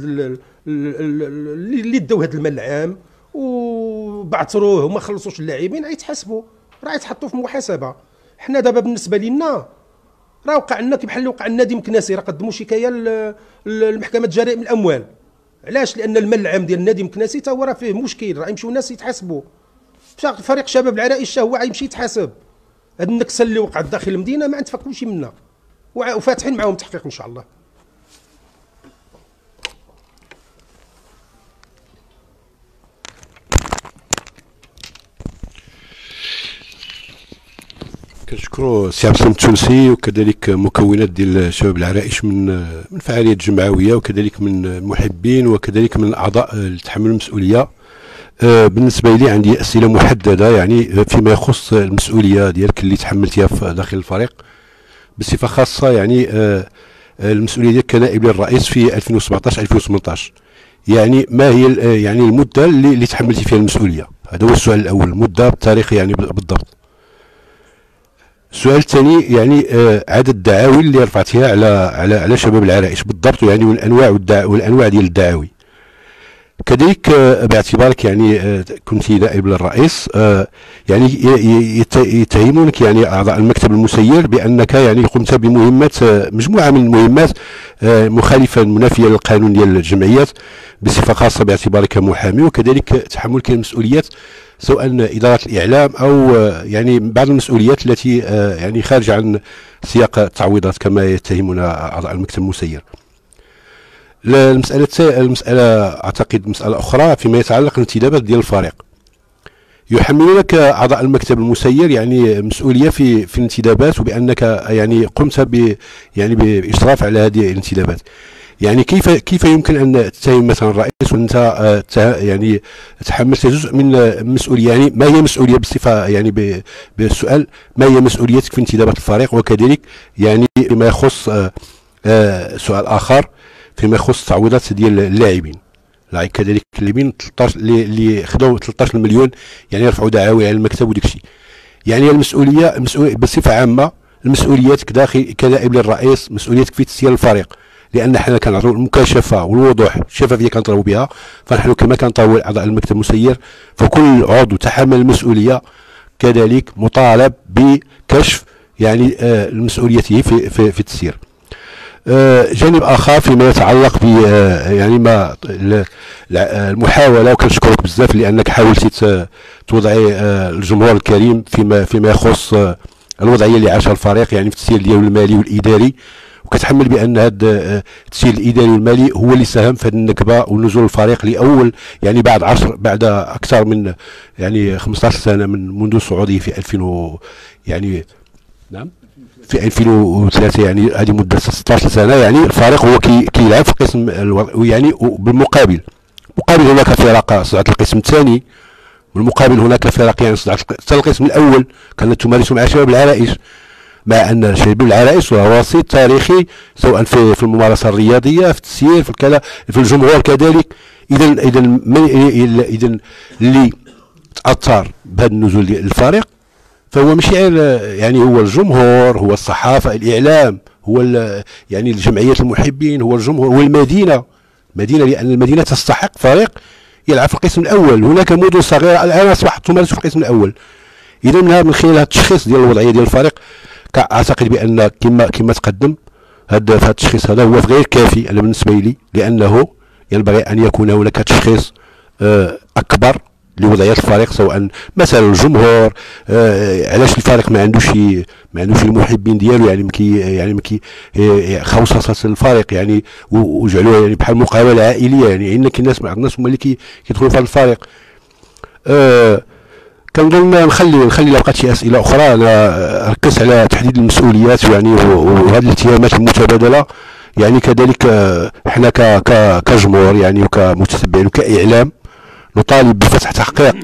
اللي داو هاد المال العام وبعثروه وما خلصوش اللاعبين غيتحاسبوا، راه يتحطوا في محاسبه. حنا دابا بالنسبه لنا راه وقع لنا بحال اللي وقع النادي مكناسي، راه قدموا شكايه لمحكمه جرائم الاموال. علاش؟ لان المال العام ديال النادي مكناسي حتى هو راه فيه مشكل، راه يمشيو الناس يتحاسبوا. فريق شباب العرائش هو غيمشي يتحاسب. هاد النكسه اللي وقعت داخل المدينه ما نتفكروش منها، وفاتحين معاهم تحقيق ان شاء الله. كنشكروا السي عبد السلام التونسي وكذلك مكونات ديال شباب العرائش من من فعاليات جمعويه وكذلك من المحبين وكذلك من اعضاء التحمل المسؤوليه. بالنسبه لي عندي اسئله محدده يعني فيما يخص المسؤوليه ديالك اللي تحملتيها في داخل الفريق بصفه خاصه، يعني المسؤوليه ديالك كنائب للرئيس في ألفين وسبعطاش ألفين وثمنطاش، يعني ما هي يعني المده اللي, اللي تحملتي فيها المسؤوليه؟ هذا هو السؤال الاول، المده بالتاريخ يعني بالضبط. السؤال الثاني يعني آه عدد الدعاوي اللي رفعتيها على على على شباب العرائش بالضبط، يعني والانواع والانواع ديال الدعاوي. كذلك آه باعتبارك يعني آه كنت نائب للرئيس، آه يعني يتهمونك يعني اعضاء المكتب المسير بانك يعني قمت بمهمات آه مجموعه من المهمات آه مخالفه منافيه للقانون ديال الجمعيات بصفه خاصه باعتبارك محامي، وكذلك تحملك المسؤوليات سواء إدارة الإعلام أو يعني بعض المسؤوليات التي يعني خارجة عن سياق التعويضات كما يتهمنا أعضاء المكتب المسير. المسألة المسألة أعتقد مسألة أخرى فيما يتعلق بالانتدابات ديال الفريق. يحملونك أعضاء المكتب المسير يعني مسؤولية في في الانتدابات، وبأنك يعني قمت ب يعني بإشراف على هذه الانتدابات. يعني كيف كيف يمكن ان تتهم مثلا الرئيس وانت يعني تحملت جزء من المسؤوليه؟ يعني ما هي مسؤوليه بصفه يعني بالسؤال ما هي مسؤوليتك في انتدابات الفريق؟ وكذلك يعني فيما يخص سؤال اخر فيما يخص التعويضات ديال اللاعبين، كذلك اللاعبين ثلاثطاش اللي خداو ثلاثطاش مليون يعني رفعوا دعاوي على المكتب وداك الشيء. يعني المسؤوليه المسؤوليه بصفه عامه، المسؤوليات داخل كنائب للرئيس، مسؤوليتك في تسيير الفريق، لان حنا كنعطيو المكاشفه والوضوح الشفافيه كنطلبوا بها، فنحن كما كنطلبوا اعضاء المكتب المسير فكل عضو تحمل المسؤوليه كذلك مطالب بكشف يعني آه مسؤوليته في في, في التسيير. آه جانب اخر فيما يتعلق ب آه يعني ما المحاوله، وكنشكرك بزاف لانك حاولتي توضعي آه الجمهور الكريم فيما فيما يخص آه الوضعيه اللي عاشها الفريق يعني في التسيير ديالو المالي والاداري، وكتحمل بان هذا التسيير الاداري والمالي هو اللي ساهم في هذه النكبه ونزول الفريق لاول، يعني بعد عشر بعد اكثر من يعني خمسطاش سنه من منذ صعوده في ألفين و يعني نعم في ألفين وثلاثة، يعني هذه مده ستطاش سنه. يعني الفريق هو كي كيلعب في قسم يعني، بالمقابل مقابل هناك فرق صعدت القسم الثاني، بالمقابل هناك فرق يعني صعدت حتى القسم الاول كانت تمارس مع شباب العرائش، مع ان شباب العرائش هو وسيط تاريخي سواء في في الممارسه الرياضيه، في التسيير، في الكلام، في الجمهور كذلك. اذا اذا اذا اللي تاثر بهذا النزول ديال الفريق فهو ماشي يعني هو الجمهور، هو الصحافه، الاعلام، هو يعني الجمعيات المحبين، هو الجمهور، هو المدينه مدينه، لان المدينه تستحق فريق يلعب في القسم الاول. هناك مدن صغيره الان اصبحت تمارس في القسم الاول. اذا من خلال هذا التشخيص ديال الوضعيه ديال الفريق اعتقد بان كما كما تقدم هذا هذا التشخيص هذا هو غير كافي انا بالنسبه لي، لانه ينبغي ان يكون هناك تشخيص اكبر لوضعيه الفريق، سواء مثلا الجمهور، آه علاش الفريق ما عندوش ما عندوش المحبين ديالو، يعني مكي يعني مكي خوصصه الفريق يعني وجعلوها يعني بحال مقاوله عائليه، يعني عندنا الناس بعض الناس هما اللي كيدخلوا في هذا الفريق. آه كنظن نخلي نخلي لو بقات شي اسئله اخرى. انا ركزت على تحديد المسؤوليات يعني وهذه الاتهامات المتبادله، يعني كذلك احنا كجمهور يعني وكمتتبعين وكاعلام نطالب بفتح تحقيق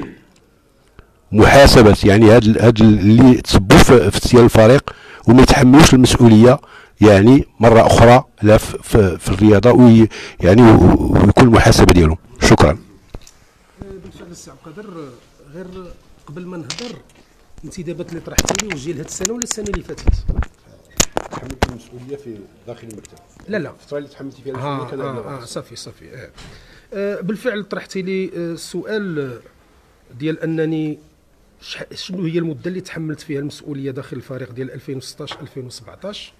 محاسبه يعني هاد هاد اللي تسبوا في تسيير الفريق وما يتحملوش المسؤوليه يعني مره اخرى لا في, في, في الرياضه، وي يعني ويكون المحاسبه ديالهم. شكرا. بالفعل السي عبد القادر، غير قبل ما نهضر الانتدابات اللي طرحتي لي وجهي لهاد السنه ولا السنه اللي فاتت؟ تحملت المسؤوليه في داخل المكتب. لا لا الفتره اللي تحملتي فيها المسؤوليه آه كان آه, اه صافي صافي آه. آه بالفعل طرحتي لي السؤال ديال انني شنو هي المده اللي تحملت فيها المسؤوليه داخل الفريق ديال ألفين وستطاش ألفين وسبعطاش.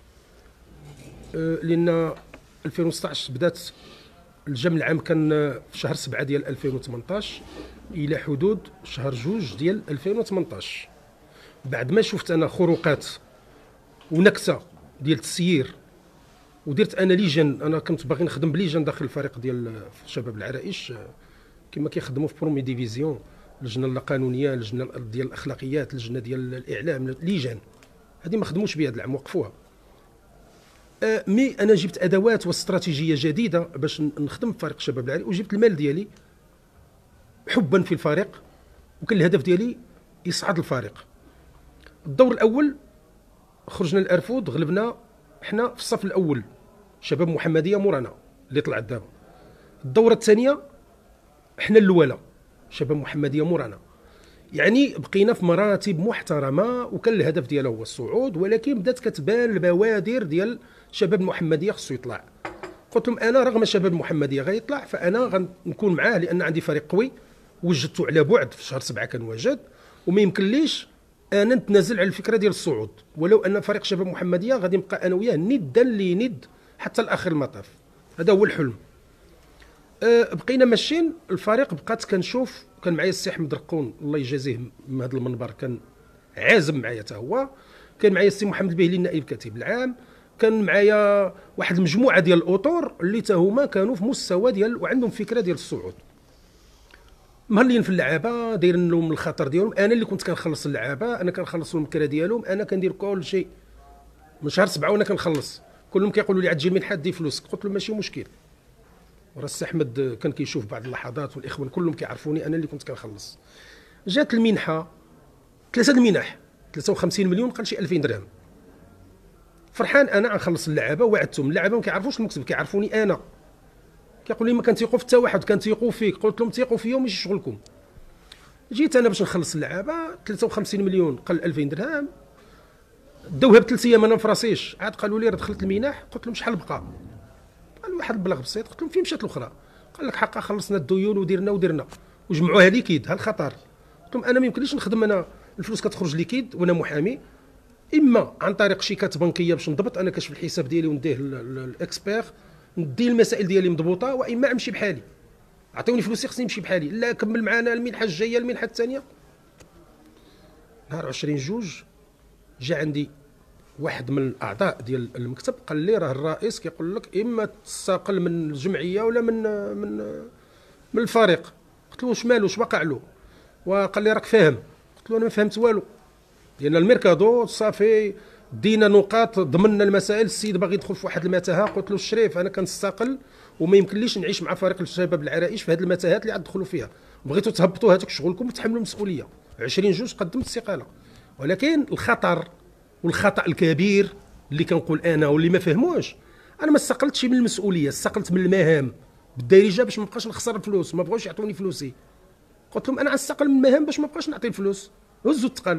آه لان ألفين وستطاش بدات الجمع العام كان في شهر سبعة ديال ألفين وثمنطاش الى حدود شهر جوج ديال ألفين وثمنطاش. بعد ما شفت انا خروقات ونكسه ديال التسيير ودرت انا ليجن، انا كنت باغي نخدم بليجن داخل الفريق ديال شباب العرائش كما كيخدموا في برومي ديفيزيون، اللجنه القانونيه، اللجنه ديال الاخلاقيات، اللجنه ديال الاعلام، ليجن هذه ما خدموش بها هذا العام وقفوها. أه مي انا جبت ادوات واستراتيجيه جديده باش نخدم في فريق شباب العرائش، وجبت المال ديالي حبا في الفريق، وكان الهدف ديالي يصعد الفريق. الدور الاول خرجنا الارفود، غلبنا احنا في الصف الاول شباب محمديه مورانا اللي طلعت دابا. الدوره الثانيه احنا الاولى شباب محمديه مورانا، يعني بقينا في مراتب محترمه وكان الهدف ديالها هو الصعود، ولكن بدات كتبان البوادر ديال شباب المحمديه خصو يطلع. قلت لهم انا رغم شباب المحمديه غيطلع فانا غنكون معاه، لان عندي فريق قوي وجدته على بعد في شهر سبعة كنوجد، وما يمكنليش انا نتنازل على الفكره ديال الصعود، ولو ان فريق شباب محمديه غادي نبقى انا وياه ندا اللي ند حتى لاخر المطاف. هذا هو الحلم. أه بقينا ماشيين، الفريق بقات كنشوف، كان معايا السي احمد رقون الله يجازيه من هذا المنبر، كان عازم معايا حتى هو، كان معايا السي محمد البهلي النائب الكاتب العام، كان معايا واحد المجموعه ديال الاطور اللي تا هما كانوا في مستوى ديال وعندهم فكره ديال الصعود، مهلين في اللعابه، دايرين لهم الخطر ديالهم. انا اللي كنت كنخلص اللعابه، انا كنخلص لهم الكرا ديالهم، انا كندير كل شيء من شهر سبعة وانا كنخلص. كلهم كيقولوا لي عاد تجي من حد دي فلوسك، قلت لهم ماشي مشكل. وراه السي احمد كان كيشوف بعض اللحظات والاخوان كلهم كيعرفوني انا اللي كنت كنخلص. جات المنحه، ثلاثه المنح ثلاثة وخمسين مليون قال شي ألفين درهم. فرحان انا غنخلص اللعابه، وعدتهم اللعابه ما كيعرفوش المكتب، كيعرفوني انا. كيقول لي ما كنتيقوا في حتى واحد، كنتيقوا فيك. قلت لهم تيقوا فيا وماشي شغلكم. جيت انا باش نخلص اللعابه ثلاثة وخمسين مليون قال ألفين درهم، داوها بثلاث ايام انا ما فراسيش، عاد قالوا لي راه دخلت المنح. قلت لهم شحال بقى؟ قال واحد البلاغ بسيط. قلت لهم فين مشات الاخرى؟ قال لك حقا خلصنا الديون ودرنا ودرنا وجمعوها ليكيد. ها الخطر. قلت لهم انا ما يمكنليش نخدم، انا الفلوس كتخرج ليكيد وانا محامي، اما عن طريق شيكات بنكيه باش نضبط انا كشف الحساب ديالي ونديه الاكسبير، ندي المسائل ديالي مضبوطه، واما امشي بحالي، عطيوني فلوسي خصني نمشي بحالي، لا كمل معنا المنحه الجايه المنحه الثانيه. نهار عشرين جوج جا عندي واحد من الاعضاء ديال المكتب قال لي راه الرئيس كيقول لك اما تستقل من الجمعيه ولا من من من الفريق. قلت له واش مالو واش واقع له؟ وقال لي راك فاهم. قلت له انا ما فهمت والو، لان الميركادو صافي دينا نقاط ضمننا المسائل. السيد باغي يدخل في واحد المتاهه، قلت له الشريف انا كنستقل وما يمكنليش نعيش مع فريق الشباب العرائش في هذه المتاهات اللي غتدخلوا فيها. بغيتوا تهبطوا هذوك شغلكم وتحملوا المسؤوليه. عشرين جوج قدمت استقاله. ولكن الخطر والخطا الكبير اللي كنقول انا واللي ما فهموش، انا ما استقلتش من المسؤوليه، استقلت من المهام بالدارجه باش ما نبقاش نخسر الفلوس. ما بغاوش يعطوني فلوسي، قلت لهم انا غنستقل من المهام باش ما نبقاش نعطي الفلوس. هزوا الثقل،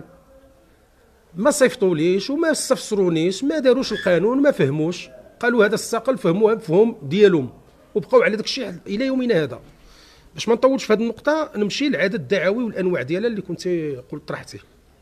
ما صيفطوليش وما استفسرونيش، ما داروش القانون، ما فهموش، قالوا هذا استقل، فهموها بفهم ديالهم وبقاو على داك الشيء الى يومنا هذا. باش ما نطولش في هذه النقطه نمشي لعدد الدعاوي والانواع ديالها اللي كنت قلت طرحتيه.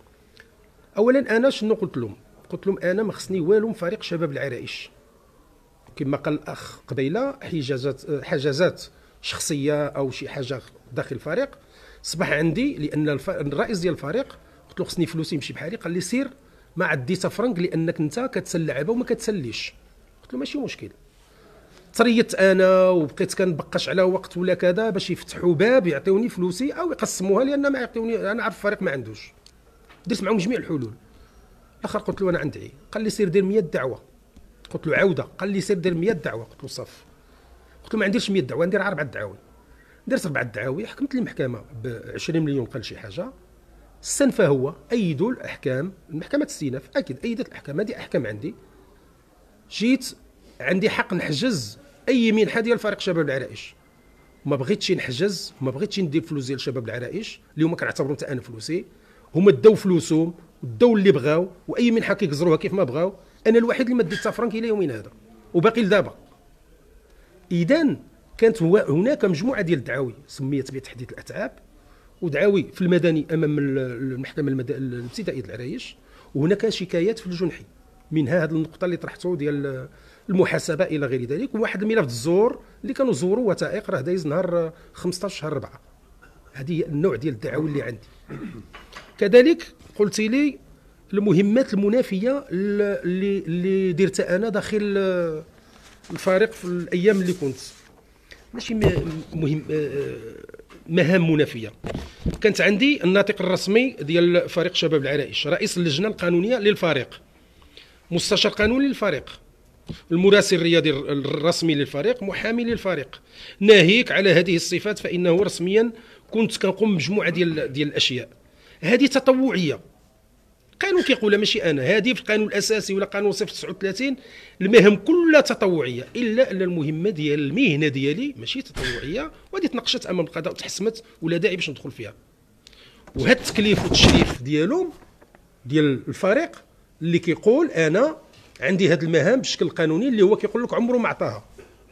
اولا انا شنو قلت لهم؟ قلت لهم انا ما خصني والو من فريق شباب العرائش. كما قال الاخ قبيله، حجازات حجازات شخصيه او شي حاجه داخل الفريق صبح عندي، لان الرئيس ديال الفريق قلت له خصني فلوسي يمشي بحالي. قال لي سير ما عندي حتى فرنك لانك انت كتسل لعبه وما كتسليش. قلت له ماشي مشكل. تريت انا وبقيت كنبقاش على وقت ولا كذا باش يفتحوا باب يعطيوني فلوسي او يقسموها، لان ما يعطيوني، انا عارف الفريق ما عندوش. درت معهم جميع الحلول. الاخر قلت له انا عندي، قال لي سير دير مية دعوه. قلت له عوده، قال لي سير دير مية دعوه. قلت له صف. قلت له ما عنديش مية دعوه، ندير اربعه دعاوي. درت اربعه دعاوي، حكمت لي المحكمه ب عشرين مليون قال شي حاجه. استنفى هو، ايدوا الاحكام، المحكمه استئناف اكيد ايدت الاحكام، هذه احكام عندي. جيت عندي حق نحجز اي منحه ديال فريق شباب العرائش. ما بغيتش نحجز، ما بغيتش ندير فلوس ديال شباب العرائش اللي هما كنعتبرهم حتى انا فلوسي. هما داو فلوسهم وداو اللي بغاو، واي منحه كيجزروها كيف ما بغاو. انا الوحيد اللي ما ديت حتى فرنك الى يومنا هذا وباقي لدابا. اذا كانت هناك مجموعه ديال الدعاوي سميت بتحديث الاتعاب، ودعاوي في المدني امام المحكمه الابتدائيه العرايش، وهناك شكايات في الجنحي. منها هذه النقطه اللي طرحته ديال المحاسبه الى غير ذلك، وواحد الملف الزور اللي كانوا زوروا وثائق راه دايز نهار خمسطاش شهر أربعة. هذه النوع ديال الدعاوي اللي عندي. كذلك قلت لي المهمات المنافيه اللي اللي درتها انا داخل الفريق في الايام اللي كنت ماشي مهم مهام منافيه. كانت عندي الناطق الرسمي ديال فريق شباب العرائش، رئيس اللجنه القانونيه للفريق، مستشار قانوني للفريق، المراسل الرياضي الرسمي للفريق، محامي للفريق. ناهيك على هذه الصفات فانه رسميا كنت كنقوم بمجموعه ديال ديال الاشياء. هذه تطوعيه، قانون كيقولها ماشي انا، هذه في القانون الاساسي ولا قانون صفر تسعة وثلاثين المهام كلها تطوعيه، الا ان المهمه ديال المهنه ديالي ماشي تطوعيه، وهذه تناقشت امام القضاء وتحسمت ولا داعي باش ندخل فيها. وهذا التكليف والتشريف ديالهم ديال الفريق اللي كيقول انا عندي هذه المهام بشكل قانوني اللي هو كيقول لك عمره ما عطاها.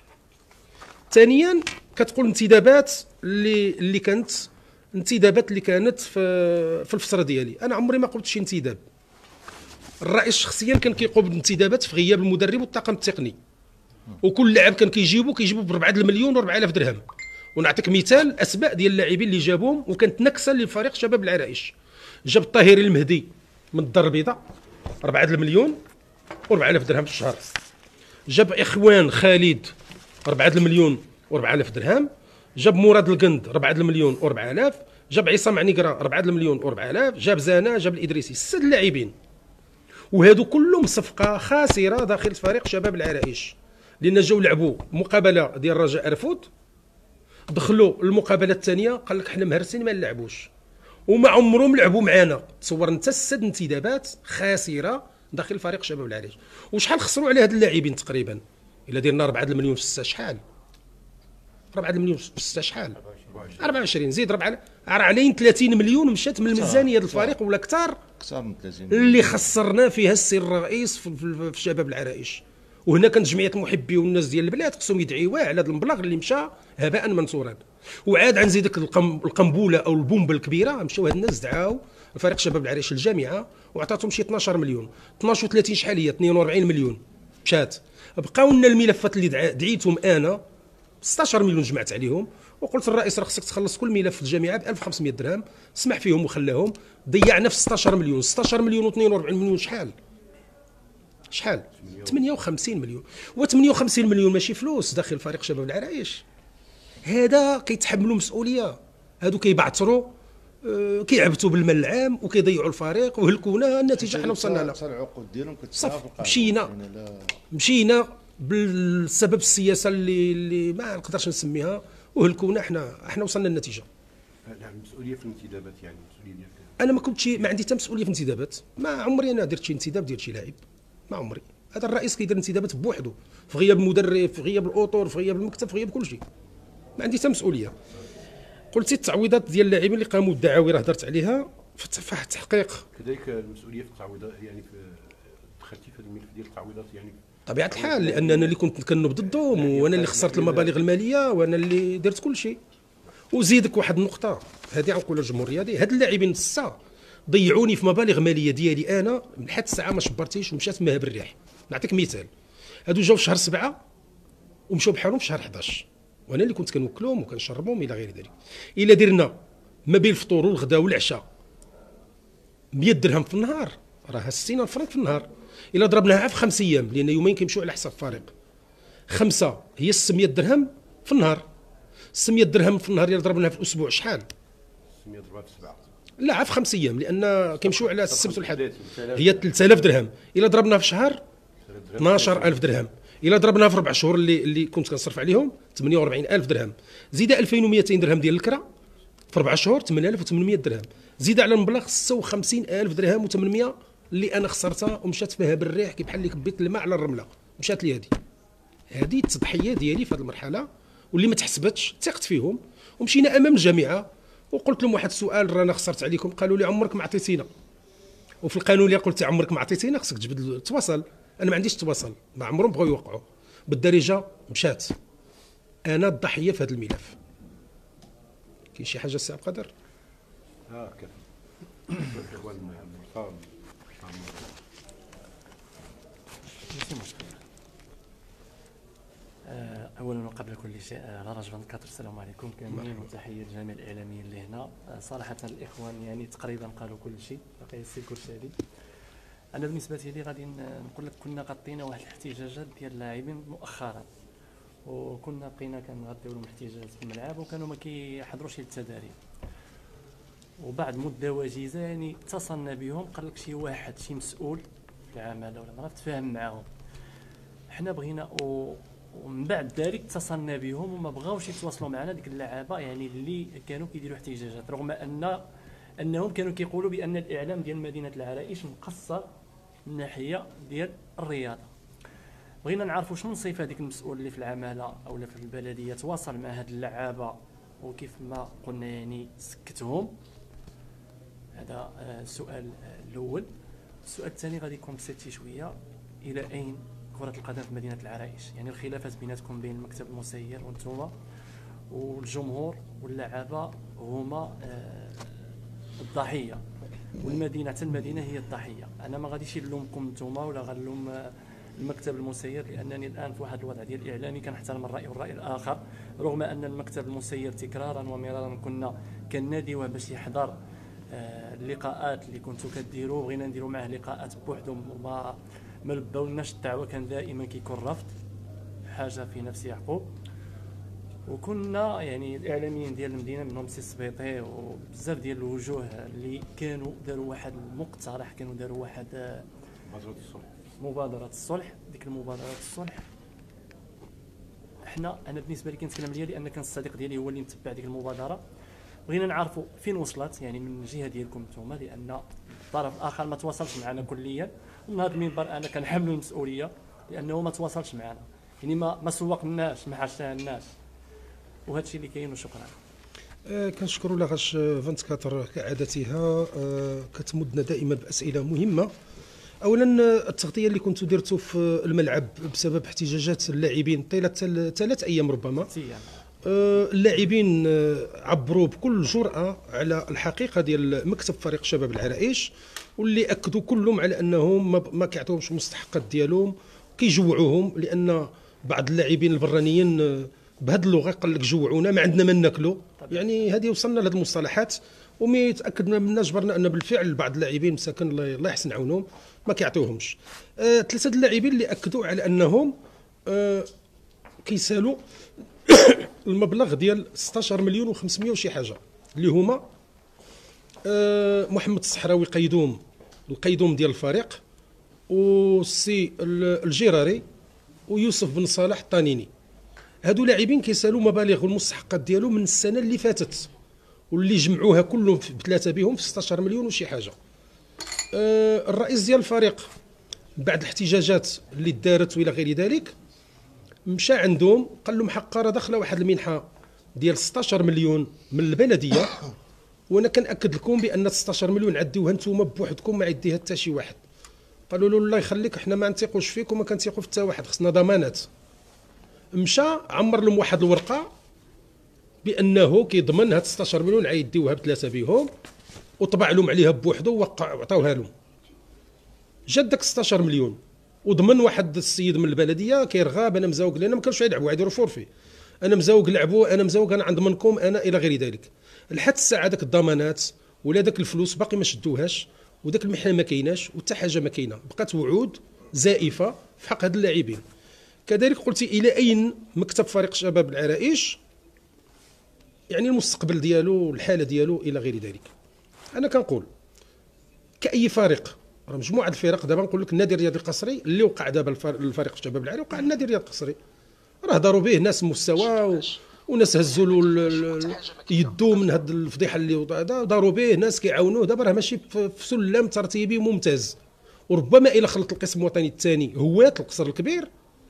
ثانيا كتقول انتدابات اللي اللي كانت انتدابات اللي كانت في في الفتره ديالي، انا عمري ما قمت شي انتداب. الرئيس شخصيا كان كيقوم بالانتدابات في غياب المدرب والطاقم التقني، وكل لاعب كان كيجيبو كيجيبو ب أربعة المليون و أربعة آلاف درهم. ونعطيك مثال اسماء ديال اللاعبين اللي جابوهم وكانت نكسه للفريق شباب العرائش. جاب الطاهري المهدي من الدار البيضاء أربعة المليون و أربعة آلاف درهم في الشهر. جاب اخوان خالد أربعة المليون و أربعة آلاف درهم. جاب مراد القند أربعة المليون و أربعة آلاف. جاب عصام عنيقرا أربعة المليون و أربعة آلاف. جاب زانا، جاب الادريسي، ست لاعبين. وهادو كلهم صفقه خاسره داخل فريق شباب العرائش، لان جاو لعبوا مقابله ديال رجاء ارفود، دخلوا المقابله الثانيه قال لك حنا مهرسين ما نلعبوش، وما عمرهم لعبوا معنا. تصور انت ست انتدابات خاسره داخل فريق شباب العرائش. وشحال خسروا على هاد اللاعبين تقريبا؟ الا درنا أربعة المليون في ستة شحال؟ أربعة المليون في ستة شحال؟ أربعة وعشرين زيد أربعة، راه علينا ثلاثين مليون مشات من الميزانيه ديال الفريق ولا اكثر، اكثر من ثلاثين اللي خسرنا فيها السي الرئيس في, في, في شباب العرائش. وهنا كانت جمعيه المحبي والناس ديال البلاد خصهم يدعيوها على هذا المبلغ اللي مشى هباء منثورا. وعاد عن زيدك القنبوله او البومبه الكبيره، مشاو هاد الناس دعاو فريق شباب العرائش الجامعه وعطاتهم شي اثناش مليون، اثناش وثلاثين شحال هي اثنين وأربعين مليون مشات. بقاو لنا الملفات اللي دعيتهم انا ستة عشر مليون جمعت عليهم، وقلت للرئيس راه خصك تخلص كل ملف في الجامعه ب ألف وخمسمائة درهم، سمح فيهم وخلاهم. ضيعنا في ستة عشر مليون، ستة عشر مليون و اثنين وأربعين مليون شحال؟ شحال ثمانية وخمسين مليون، و ثمانية وخمسين مليون ماشي فلوس داخل فريق شباب العرايش. هذا كيتحملوا مسؤوليه، هادو كيبعثروا آه، كيعبتوا بالمال العام وكيضيعوا الفريق وهلكونا. النتيجه حنا وصلنا لها. العقود ديالهم صافي مشينا مشينا بالسبب السياسه اللي اللي ما نقدرش نسميها وهلكونا. حنا حنا وصلنا للنتيجه. نعم المسؤوليه في الانتدابات، يعني المسؤوليه ديالك. انا ما كنتش ما عندي حتى مسؤوليه في انتدابات، ما عمري انا درت شي انتداب ديال شي لاعب، ما عمري. هذا الرئيس كيدير انتدابات بوحده في غياب المدرب، في غياب الاطر، في غياب المكتب، في غياب كل شيء. ما عندي حتى مسؤوليه. قلتي التعويضات ديال اللاعبين اللي قاموا بالدعاوي راه هضرت عليها في التحقيق. كذلك المسؤوليه في التعويضات، يعني في دخلتي في الملف ديال التعويضات يعني طبيعه الحال، لان انا اللي كنت كنوب ضدهم وانا اللي خسرت المبالغ الماليه وانا اللي درت كل شيء. وزيدك واحد النقطه هذه غنقولها للجمهور الرياضي، هاد اللاعبين السته ضيعوني في مبالغ ماليه ديالي انا لحد الساعه ما شبرتيش ومشات مها بالريح. نعطيك مثال، هادو جاو في شهر سبعة ومشاو بحالهم في شهر حداش، وانا اللي كنت كنوكلهم وكنشربهم الى غير ذلك. الا درنا ما بين الفطور والغداء والعشاء مية درهم في النهار، راه ستين ألف فرنك في النهار. الا ضربناها في خمس ايام، لان يومين كيمشيو على حساب الفريق، خمسه هي ستمية درهم في النهار. ستمية درهم في النهار الا ضربناها في الاسبوع شحال؟ ستمية ضربها في سبعة. لا في خمس ايام، لان كيمشيو على السبت والحد، هي ثلاثة آلاف درهم. الا ضربناها في شهر اثناش ألف درهم. الا ضربناها في اربع شهور اللي اللي كنت كنصرف عليهم ثمانية وأربعين ألف درهم. زيد ألفين ومئتين درهم ديال الكرا في اربع شهور ثمانية آلاف وثمانمية درهم. زيد على المبلغ ستة وخمسين ألف درهم وثمانمية اللي انا خسرتها ومشات فيها بالريح كي بحال اللي كبيت الماء على الرمله. مشات لي هذه هذه التضحيه ديالي في هذه المرحله واللي ما تحسبتش. ثقت فيهم ومشينا امام الجامعه وقلت لهم واحد السؤال، رانا خسرت عليكم. قالوا لي عمرك ما عطيتينا. وفي القانون اللي قلت عمرك ما عطيتينا خصك تجبد تواصل. انا ما عنديش تواصل، ما عمرهم بغاو يوقعوا. بالدارجه مشات. انا الضحيه في هذا الملف. كاين شي حاجه السي عبد القادر؟ اه كيف الاخوان المرصاد ماشي مشكل. آه، اولا وقبل كل شيء آه، راجل نكاثر السلام عليكم كاملين وتحيه لجميع الاعلاميين اللي هنا. آه، صراحه الاخوان يعني تقريبا قالوا كل شيء، باقي يصير كل شيء هذه. انا بالنسبه لي غادي نقول لك كنا غطينا واحد الاحتجاجات ديال اللاعبين مؤخرا، وكنا بقينا كنغطيو لهم احتجاجات في الملعب وكانوا ما كيحضروش للتدريب. وبعد مده وجيزه يعني اتصلنا بهم، قال لك شي واحد شي مسؤول في العماله ولا ما تفاهم معاهم. حنا بغينا و... ومن بعد ذلك اتصلنا بهم وما بغاوش يتواصلوا معنا ديك اللعابه يعني اللي كانوا كيديروا احتجاجات، رغم ان انهم كانوا كيقولوا بان الاعلام ديال مدينه العرائش مقصر من الناحيه ديال الرياضه. بغينا نعرفوا شنو صفه هذيك المسؤول اللي في العماله او في البلديه تواصل مع هاد اللعابه وكيف ما قلنا يعني سكتهم. هذا السؤال الاول. السؤال الثاني غادي يكون بسيتي شويه، الى اين كرة القدم في مدينة العرائش؟ يعني الخلافات بيناتكم بين المكتب المسير وانتوما والجمهور واللعابة هما آه الضحية، والمدينة حتى المدينة هي الضحية. أنا ما غاديش نلومكم انتوما ولا غنلوم آه المكتب المسير، لأنني الآن في واحد الوضع ديال الإعلامي كنحترم الرأي والرأي الآخر، رغم أن المكتب المسير تكرارا ومرارا كنا كناديوه باش يحضر آه اللقاءات اللي كنتو كديروا، بغينا نديروا معاه لقاءات بوحدهم وما ما لباولناش الدعوه، كان دائما كيكون رفض حاجه في نفس يعقوب. وكنا يعني الاعلاميين ديال المدينه منهم سي السبيطي وبزاف ديال الوجوه اللي كانوا داروا واحد المقترح، كانوا داروا واحد مبادره الصلح مبادره الصلح. ديك المبادره الصلح احنا انا بالنسبه لي كنتكلم ديالي ان كان الصديق ديالي هو اللي متبع ديك المبادره. بغينا نعرفوا فين وصلت يعني من الجهه ديالكم نتوما، لان الطرف الاخر ما تواصلش معنا كليا. ومن هذا المنبر انا كنحمل المسؤوليه لانه ما تواصلش معنا، يعني ما ما سوقناش ما حاشناش، وهذا الشيء اللي كاين. وشكرا. آه كنشكروا لاغاش أربعة وعشرين كعادتها آه كتمدنا دائما باسئله مهمه. اولا التغطيه اللي كنتوا درتوا في الملعب بسبب احتجاجات اللاعبين طيله ثلاث ايام ربما اللاعبين عبروا بكل جرأة على الحقيقة ديال مكتب فريق شباب العرائش، واللي أكدوا كلهم على أنهم ما كيعطيوهمش المستحقات ديالهم، كيجوعوهم. لأن بعض اللاعبين البرانيين بهذه اللغة قال لك جوعونا ما عندنا ما ناكلوا، يعني هذه وصلنا لهذه المصطلحات ومي تاكدنا منا جبرنا ان بالفعل بعض اللاعبين مساكن الله يحسن عونهم ما كيعطيوهمش. آه ثلاثه اللاعبين اللي اكدوا على انهم آه كيسالوا المبلغ ديال ستطاش مليون وخمسمائة وشي حاجه، اللي هما آه محمد الصحراوي قيدوم القيدوم ديال الفريق، والسي الجيراري، ويوسف بن صالح الطنيني. هادو لاعبين كيسالوا مبالغ والمستحقات ديالو من السنه اللي فاتت، واللي جمعوها كلهم بثلاثه بهم في ستطاش مليون وشي حاجه. آه الرئيس ديال الفريق بعد الاحتجاجات اللي دارت والى غير ذلك مشى عندهم قال لهم حقا راه داخله واحد المنحه ديال ستطاش مليون من البلديه، وانا كنأكد لكم بان ستطاش مليون عديوها نتوما بوحدكم ما عديها حتى شي واحد. قالوا له الله يخليك حنا ما نثيقوش فيك وما كنثيقوا في حتى واحد، خصنا ضمانات. مشى عمر لهم واحد الورقه بانه كيضمن هاد ستطاش مليون عيديوها بثلاثه بهم، وطبع لهم عليها بوحدو ووقع وعطاوها لهم. جات داك ستطاش مليون وضمن واحد السيد من البلديه كيرغب انا مزوق، لان ما كانوش يلعبوا يديروا فورفي، انا مزوق لعبوا انا مزوق انا عند منكم انا الى غير ذلك. لحد الساعه داك الضمانات ولا داك الفلوس باقي ما شدوهاش، وداك المحنه ما كايناش وحتى حاجه ما كاينه، بقات وعود زائفه في حق هاد اللاعبين. كذلك قلت الى اين مكتب فريق شباب العرائش، يعني المستقبل ديالو الحاله ديالو الى غير ذلك. انا كنقول كاي فريق، راه مجموعه الفرق، دابا نقول لك النادي الرياضي القصري اللي وقع دابا الفريق الشباب العرائش وقع النادي الرياضي القصري، راه داروا به ناس مستوى و... وناس هزوا له يدو من هاد الفضيحه اللي داروا به، ناس كيعاونوه. دابا راه ماشي في سلم ترتيبي ممتاز، وربما الى خلط القسم الوطني الثاني هوات القصر الكبير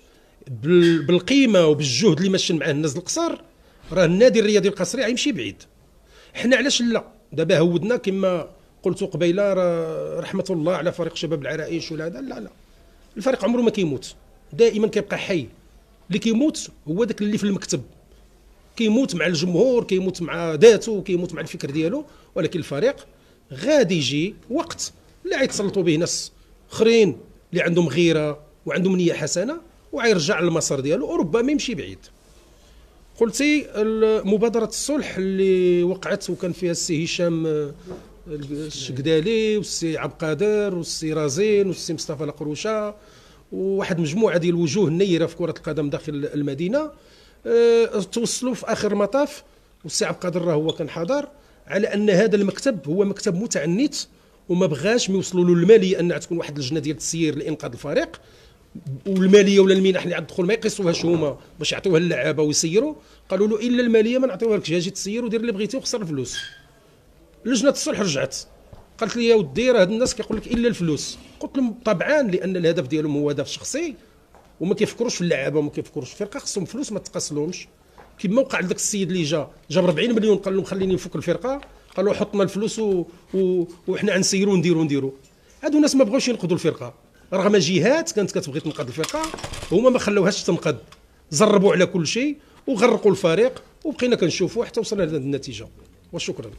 بالقيمه وبالجهد اللي ماشي معاه الناس القصر، راه النادي الرياضي القصري غيمشي بعيد. حنا علاش لا؟ دابا هودنا كما قلت قبيله رحمه الله على فريق شباب العرائش ولا هذا، لا لا الفريق عمره ما كيموت، دائما كيبقى حي. اللي كيموت هو داك اللي في المكتب، كيموت مع الجمهور، كيموت مع ذاته، كيموت مع الفكر ديالو. ولكن الفريق غادي يجي وقت اللي غيتسلطوا به ناس اخرين اللي عندهم غيره وعندهم نيه حسنه وغيرجع للمسار ديالو وربما يمشي بعيد. قلتي مبادره الصلح اللي وقعت وكان فيها السي هشام الشقدالي والسي عبد القادر والسي رازين والسي مصطفى القروشه وواحد مجموعه ديال الوجوه النيره في كره القدم داخل المدينه، أه توصلوا في اخر المطاف، والسي عبد القادر راه هو كان حاضر، على ان هذا المكتب هو مكتب متعنت وما بغاش ما يوصلوا له الماليه انها تكون واحد اللجنه ديال التسيير لانقاذ الفريق، والماليه ولا المنح اللي عند الدخول ما يقيسوهاش هما باش يعطيوها للعابه ويسيروا. قالوا له الا الماليه ما نعطيوها لكش، اجي تسير ودير اللي بغيتي وخسر الفلوس. لجنه الصلح رجعت قالت لي يا ودي راه هاد الناس كيقول لك الا الفلوس. قلت لهم طبعا لان الهدف ديالهم هو هدف شخصي وما كيفكروش في اللعابه وما كيفكروش في الفرقه، خصهم فلوس ما تقاسلهمش. كيما وقع لذاك السيد اللي جا جاب أربعين مليون قال لهم خليني نفك الفرقه، قالوا حطنا الفلوس و... و... وحنا غنسيروا ونديروا نديروا. هادو الناس ما بغاوش ينقذوا الفرقه، رغم جهات كانت كتبغي تنقذ الفرقه هما ما خلوهاش تنقذ، زربوا على كل شيء وغرقوا الفريق وبقينا كنشوفوا حتى وصلنا لهذه النتيجه. وشكرا.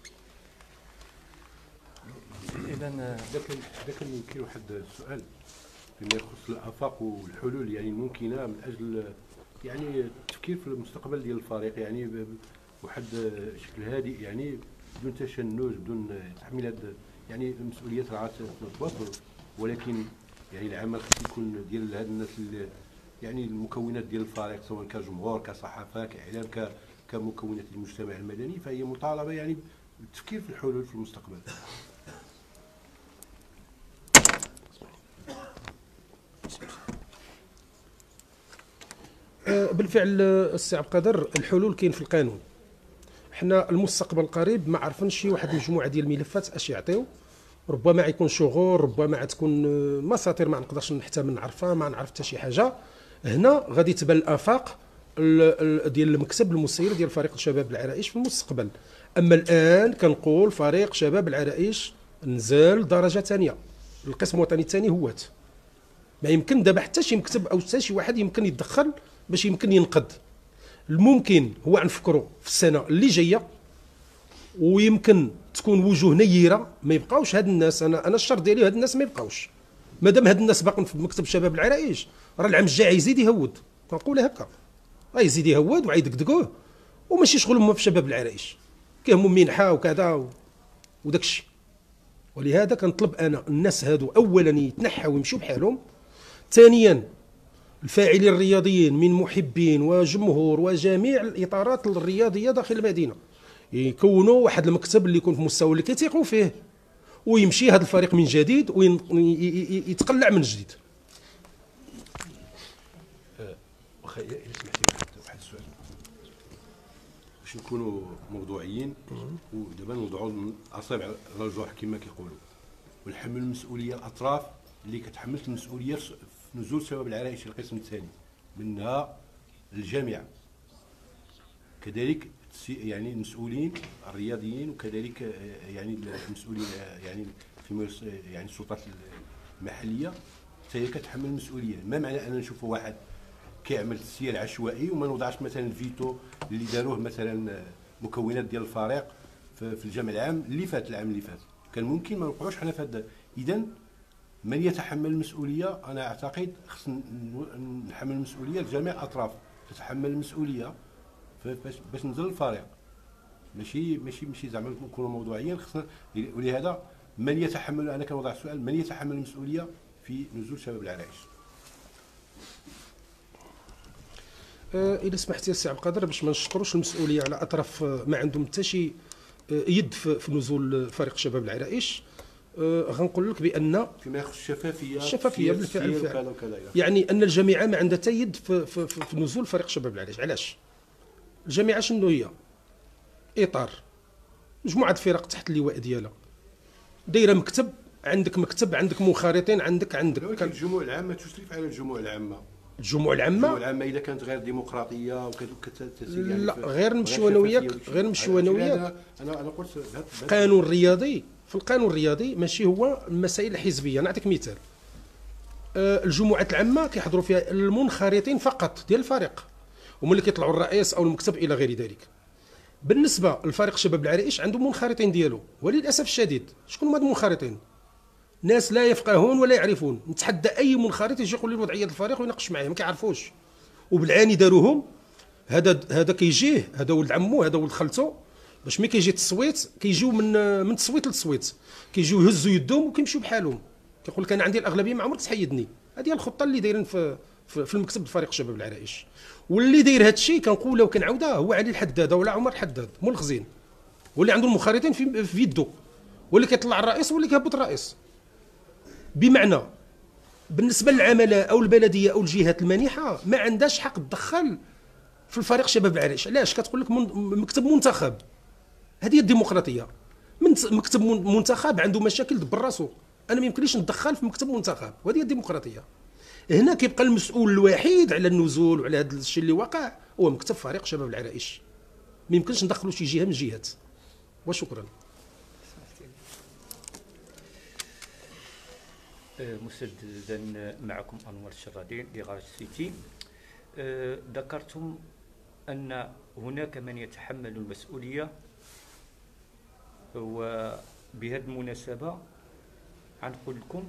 اذا لكن لكن يمكن واحد السؤال فيما يخص الافاق والحلول يعني الممكنه من اجل يعني التفكير في المستقبل ديال الفريق، يعني بواحد شكل هادئ، يعني بدون تشنج بدون تحميل هاد يعني المسؤوليات راه تتوفر، ولكن يعني العمل خصو يكون ديال هاد الناس اللي يعني المكونات ديال الفريق سواء كجمهور كصحافه كاعلام ك كمكونات المجتمع المدني، فهي مطالبه يعني بالتفكير في الحلول في المستقبل. بالفعل السي عبد القادر الحلول كاين في القانون. حنا المستقبل القريب ما عرفناش شي واحد المجموعه ديال الملفات اش يعطيو، ربما يكون شغل، ربما تكون مساطر ما نقدرش حتى من نعرفها، ما نعرف حتى شي حاجه. هنا غادي تبان الافاق ديال المكتب المسير ديال فريق الشباب العرائش في المستقبل. اما الان كنقول فريق شباب العرائش نزل درجه ثانيه، القسم الوطني الثاني هوات. ما يمكن دابا حتى شي مكتب او حتى شي واحد يمكن يتدخل باش يمكن ينقذ. الممكن هو نفكروا في السنه اللي جايه ويمكن تكون وجوه نيره، ما يبقاوش هاد الناس. انا انا الشرط ديالي هاد الناس ما يبقاوش، مادام هاد الناس باقين في مكتب شباب العرائش راه العام الجاي يزيد يهود، كنقولها هكا غيزيد يهود وغيدقدقوه وماشي شغلهم في شباب العرائش، كيهمهم منحه وكذا وداك الشيء. ولهذا كنطلب انا الناس هادو اولا يتنحوا ويمشوا بحالهم. ثانيا الفاعلين الرياضيين من محبين وجمهور وجميع الاطارات الرياضيه داخل المدينه يكونوا واحد المكتب اللي يكون في مستوى اللي كيثيقوا فيه، ويمشي هذا الفريق من جديد ويتقلع من جديد. واخا الا سمحتي واحد السؤال باش نكونوا موضوعيين، ودابا نوضعوا الاصابع على الجرح كما كيقولوا، ونحمل المسؤوليه الاطراف اللي كتحملت المسؤوليه في نزول شباب العرائش القسم الثاني، منها الجامعه، كذلك يعني المسؤولين الرياضيين، وكذلك يعني المسؤولين يعني في يعني السلطات المحليه حتى هي كتحمل المسؤوليه. ما معنى ان نشوفوا واحد كيعمل تسيير عشوائي وما نوضعش مثلا الفيتو اللي داروه مثلا مكونات ديال الفريق في الجمع العام اللي فات، العام اللي فات كان ممكن ما نوقعوش حنا في هذا. اذا من يتحمل المسؤوليه؟ انا اعتقد خص نحمل المسؤوليه لجميع الاطراف، تتحمل المسؤوليه باش باش ننزل الفريق، ماشي ماشي ماشي زعما نكونوا موضوعيين. خصنا ولهذا من يتحمل، انا كنوضع السؤال، من يتحمل المسؤوليه في نزول شباب العرائش؟ أه اذا سمحتي يا سي عبد القادر، باش ما نشكروش المسؤوليه على اطراف ما عندهم حتى شي يد في نزول فريق شباب العرائش، أه غنقول لك بان فيما يخص الشفافيه الشفافيه بالفعل وكذا وكذا، يعني ان الجامعه ما عندها حتى يد في, في, في, في نزول فريق شباب العرائش. علاش؟ الجامعه شنو هي؟ اطار مجموعه الفرق تحت اللواء ديالها، دايره مكتب، عندك مكتب، عندك منخرطين، عندك عندك الجموع العامه تشرف على الجموع العامه. الجموع العامه الجموع العامه اذا كانت غير ديمقراطيه وكتسير يعني لا غير نمشيو انا وياك، غير نمشيو انا وياك. انا انا قلت القانون الرياضي، في القانون الرياضي ماشي هو المسائل الحزبيه. نعطيك مثال، آه الجمعات العامه كيحضروا فيها المنخرطين فقط ديال الفريق، هما اللي كيطلعوا الرئيس او المكتب الى غير ذلك. بالنسبه للفريق شباب العرائش عندهم منخرطين ديالو، وللاسف الشديد شكون هما هاد المنخرطين؟ ناس لا يفقهون ولا يعرفون. نتحدى اي منخرط يجي يقول لي وضعيه الفريق ويناقش معايا، ما كيعرفوش، وبالعاني داروهم. هذا هذا كيجيه، هذا ولد عمو، هذا ولد خالته، باش ملي كيجي التصويت كيجيو من من تصويت لتصويت، كيجيو يهزوا يدهم وكيمشيو بحالهم. كيقول لك انا عندي الاغلبيه، ما عمرك تحيدني. هذه الخطه اللي دايرين في في المكتب الفريق شباب العرائش، واللي داير هذا الشيء كنقولها وكنعاودها هو علي الحداد ولا عمر الحداد، مول الخزين، واللي عنده المنخرطين في, في يده، واللي كيطلع الرئيس واللي كيهبط الرئيس. بمعنى بالنسبه للعمله او البلديه او الجهات المانحه ما عندهاش حق تدخل في الفريق شباب العرائش. علاش؟ كتقول لك من مكتب منتخب، هذه هي الديمقراطيه. من مكتب منتخب عنده مشاكل دبر راسو، انا ما يمكنليش ندخل في مكتب منتخب، وهذه هي الديمقراطيه. هنا كيبقى المسؤول الوحيد على النزول وعلى هذا الشيء اللي وقع هو مكتب فريق شباب العرائش، ما يمكنش ندخلوا شي جهه من الجهات. وشكرا. مسددا معكم انور الشرادي لغاية سيتي. ذكرتم ان هناك من يتحمل المسؤوليه، وبهذه المناسبه غنقول لكم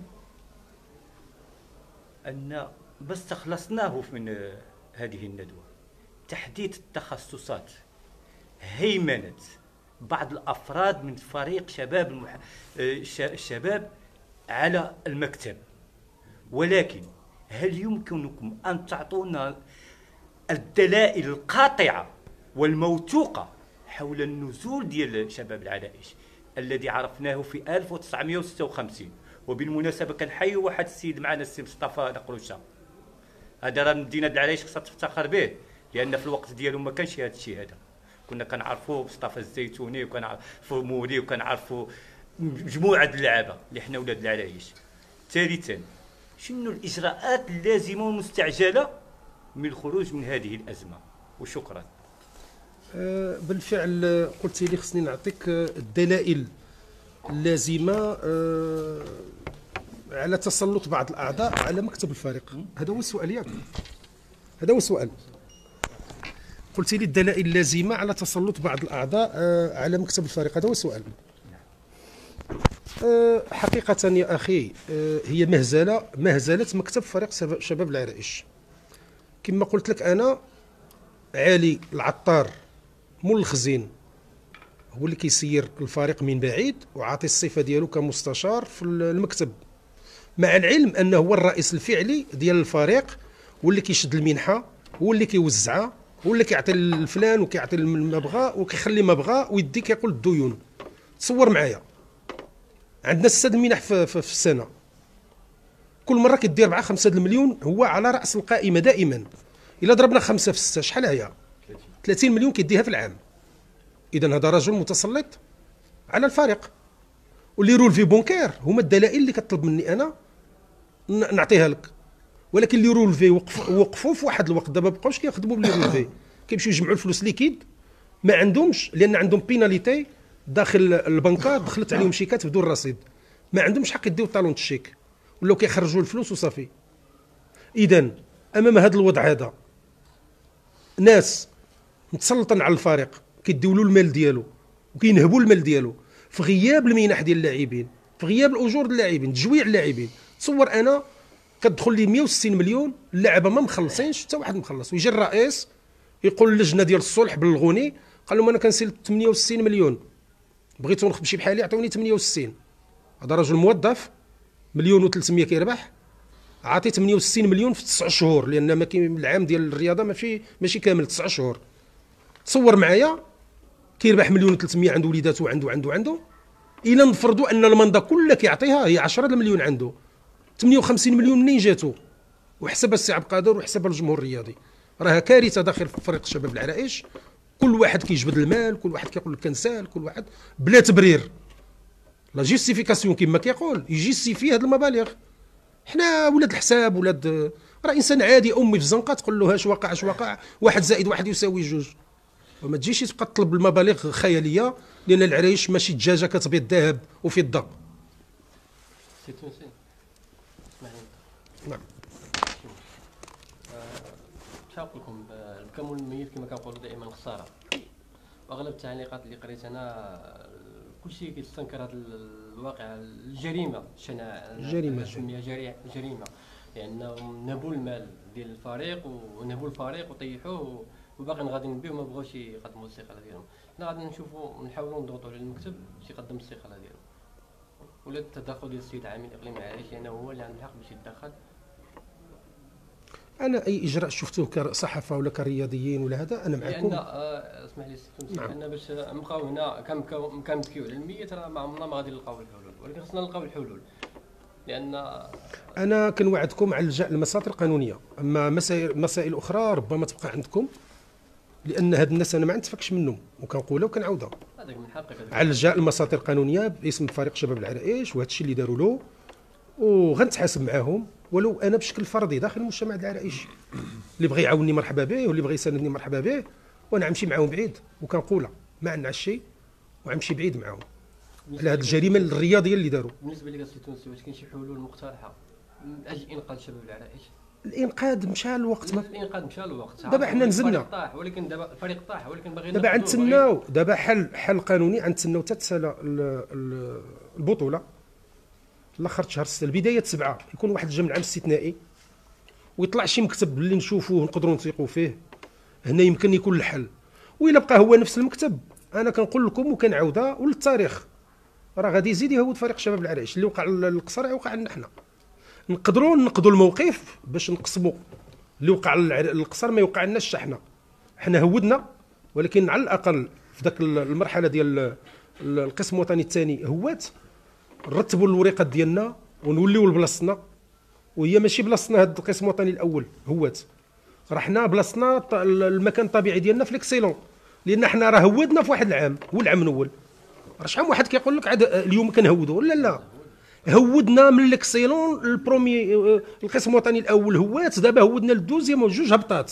ان ما استخلصناه من هذه الندوه تحديد التخصصات، هيمنه بعض الافراد من فريق شباب المح... الشباب على المكتب. ولكن هل يمكنكم أن تعطونا الدلائل القاطعة والموثوقة حول النزول ديال شباب العرائش الذي عرفناه في ألف وتسعمائة وستة وخمسين؟ وبالمناسبة كنحيوا واحد السيد معنا، السي مصطفى نقروشه، هذا راه مدينة العرائش خصها تفتخر به، لأن في الوقت ديالو ما كانش هذا الشيء هذا. كنا كنعرفوا مصطفى الزيتوني وكنعرفوا مولي وكنعرفوا مجموعة اللعابة اللي حنا ولاد العرايش. ثالثا، شنو الإجراءات اللازمة والمستعجلة من الخروج من هذه الأزمة؟ وشكرا. أه بالفعل قلت لي خصني نعطيك الدلائل اللازمة أه على تسلط بعض الأعضاء على مكتب الفريق. هذا هو السؤال ياك؟ هذا هو السؤال. قلت لي الدلائل اللازمة على تسلط بعض الأعضاء أه على مكتب الفريق، هذا هو السؤال. حقيقة يا أخي هي مهزلة مهزلة مكتب فريق شباب العرائش. كما قلت لك أنا، علي العطار مول الخزين هو اللي كيسير الفريق من بعيد وعاطي الصفه ديالو كمستشار في المكتب، مع العلم انه هو الرئيس الفعلي ديال الفريق، واللي كيشد المنحه، هو اللي كيوزعها، هو اللي كيعطي الفلان وكيعطي ما بغا وكيخلي ما بغا ويدي كيقول الديون. تصور معايا عندنا ستة المنح في, في, في السنه، كل مره كيدير أربعة خمسة المليون، هو على راس القائمه دائما. الا ضربنا خمسة في ستة شحال هي؟ ثلاثين مليون كيديها في العام. اذا هذا رجل متسلط على الفريق. واللي رول في بونكير هما الدلائل اللي كطلب مني انا نعطيها لك، ولكن اللي رول في وقف وقفوا في واحد الوقت، دابا بقاوش كيخدموا باللي رول في، كيمشيو يجمعوا الفلوس ليكيد، ما عندهمش، لان عندهم بيناليتي داخل البنكات دخلت عليهم شيكات بدون رصيد، ما عندهمش حق يديو طالون الشيك، ولاو كيخرجوا الفلوس وصافي. اذا امام هذا الوضع هذا ناس متسلطين على الفريق كيديو له المال ديالو وكينهبوا المال ديالو في غياب المنح ديال اللاعبين، في غياب الاجور ديال اللاعبين، تجويع اللاعبين. تصور انا كتدخل لي مئة وستين مليون، اللعبه ما مخلصينش حتى واحد مخلص، ويجي الرئيس يقول اللجنه ديال الصلح بالغوني قال لهم انا كنسيل ثمانية وستين مليون، بغيتو نمشي بحالي عطوني ثمانية وستين. هذا رجل موظف مليون و300 كيربح، عاطي ثمانية وستين مليون في تسعة شهور، لان ما كاين العام ديال الرياضه ماشي ماشي كامل تسعة شهور. تصور معايا كيربح مليون و300 عنده وليداته عنده عنده عنده الى نفرضوا ان المنضه كلها كيعطيها هي عشرة مليون عنده، ثمانية وخمسين مليون منين جاتو؟ وحسب السي عبد القادر وحسب الجمهور الرياضي، راها كارثه داخل فريق الشباب العرائش. كل واحد كيجبد المال، كل واحد كيقول لك كنسال، كل واحد بلا تبرير. لا جيستيفيكاسيون كما كيقول يجيستيفي هذه المبالغ. حنا ولاد الحساب، ولاد راه انسان عادي، امي في الزنقه تقول له اش وقع اش وقع، واحد زائد واحد يساوي جوج. وما تجيش تبقى تطلب المبالغ خياليه، لان العرايش ماشي دجاجه كتبيض ذهب وفضه. سي تونسي. نعم. شنو نقول لكم، الكمون الميت كما كنقولوا دائما خساره. واغلب التعليقات اللي قريت انا كلشي كيستنكر هذا الواقع، الجريمه شنع جريمه نسميها جريمه، لانهم نهبوا المال ديال الفريق ونهبوا الفريق وطيحوه وباقيين غاديين بيه وما بغاوش يقدموا الاستقاله ديالهم. حنا غادي نشوفوا نحاولوا نضغطوا على المكتب باش يقدم الاستقاله ديالو، ولا التدخل ديال السيد العامل الاقليمي العرائش، لانه هو اللي عنده الحق باش يتدخل. انا اي اجراء شفتوه كصحافه ولا كرياضيين ولا هذا انا معكم. لان آه اسمح لي سي نعم. لان باش نبقاو هنا كنبكيو على الميت راه ما عمرنا ما غادي نلقاو الحلول، ولكن خصنا نلقاو الحلول. لان انا كنوعدكم على لجاء المساطر القانونيه، اما مسائل مسائل اخرى ربما تبقى عندكم، لان هاد الناس انا ما نتفكش منهم وكنقولها وكنعاودها. هذاك من حقك على لجاء المساطر القانونيه باسم فريق شباب العرائش، وهذا الشيء اللي داروا له وغنتحاسب معاهم، ولو انا بشكل فردي داخل المجتمع العرائشي. اللي بغى يعاونني مرحبا به، واللي بغى يساندني مرحبا به، وانا غنمشي معاهم بعيد وكنقولها ما عندنا شيء، وغنمشي بعيد معاهم على هذه الجريمه الرياضيه اللي داروا. بالنسبه لك السي تونسي، واش كاين شي حلول مقترحه من اجل انقاذ شباب العرائش؟ الانقاذ مشى الوقت، ما الانقاذ مشى الوقت، دابا حنا نزلنا الفريق طاح، ولكن دابا الفريق طاح، ولكن باغيين دابا غنتسناو دابا حل حل قانوني، غنتسناو حتى تسالى البطوله لاخر شهر ستة بدايه سبعة، يكون واحد الجمع عام استثنائي ويطلع شي مكتب اللي نشوفوه نقدروا نثيقوا فيه، هنا يمكن يكون الحل. وإلا بقى هو نفس المكتب، انا كنقول لكم وكنعاودها وللتاريخ، راه غادي يزيد يهود فريق شباب العرائش. اللي وقع للقصر يوقع لنا حنا، نقدروا نقضوا الموقف باش نقسموا اللي وقع للقصر ما يوقع لناش حنا. حنا هودنا، ولكن على الاقل في ذاك المرحله ديال القسم الوطني الثاني هوات، نرتبوا الوريقات ديالنا ونوليو لبلاصتنا، وهي ماشي بلاصتنا هذا القسم الوطني الاول هوات، راه حنا بلاصتنا المكان الطبيعي ديالنا في ليكسيلون، لان حنا راه هودنا في واحد العام، هو العام الاول. راه شحال واحد كيقول لك عاد اليوم كنهودوا، لا لا، هودنا من ليكسيلون البرومي القسم الوطني الاول هوات، دابا هودنا للدوزيام وجوج هبطات.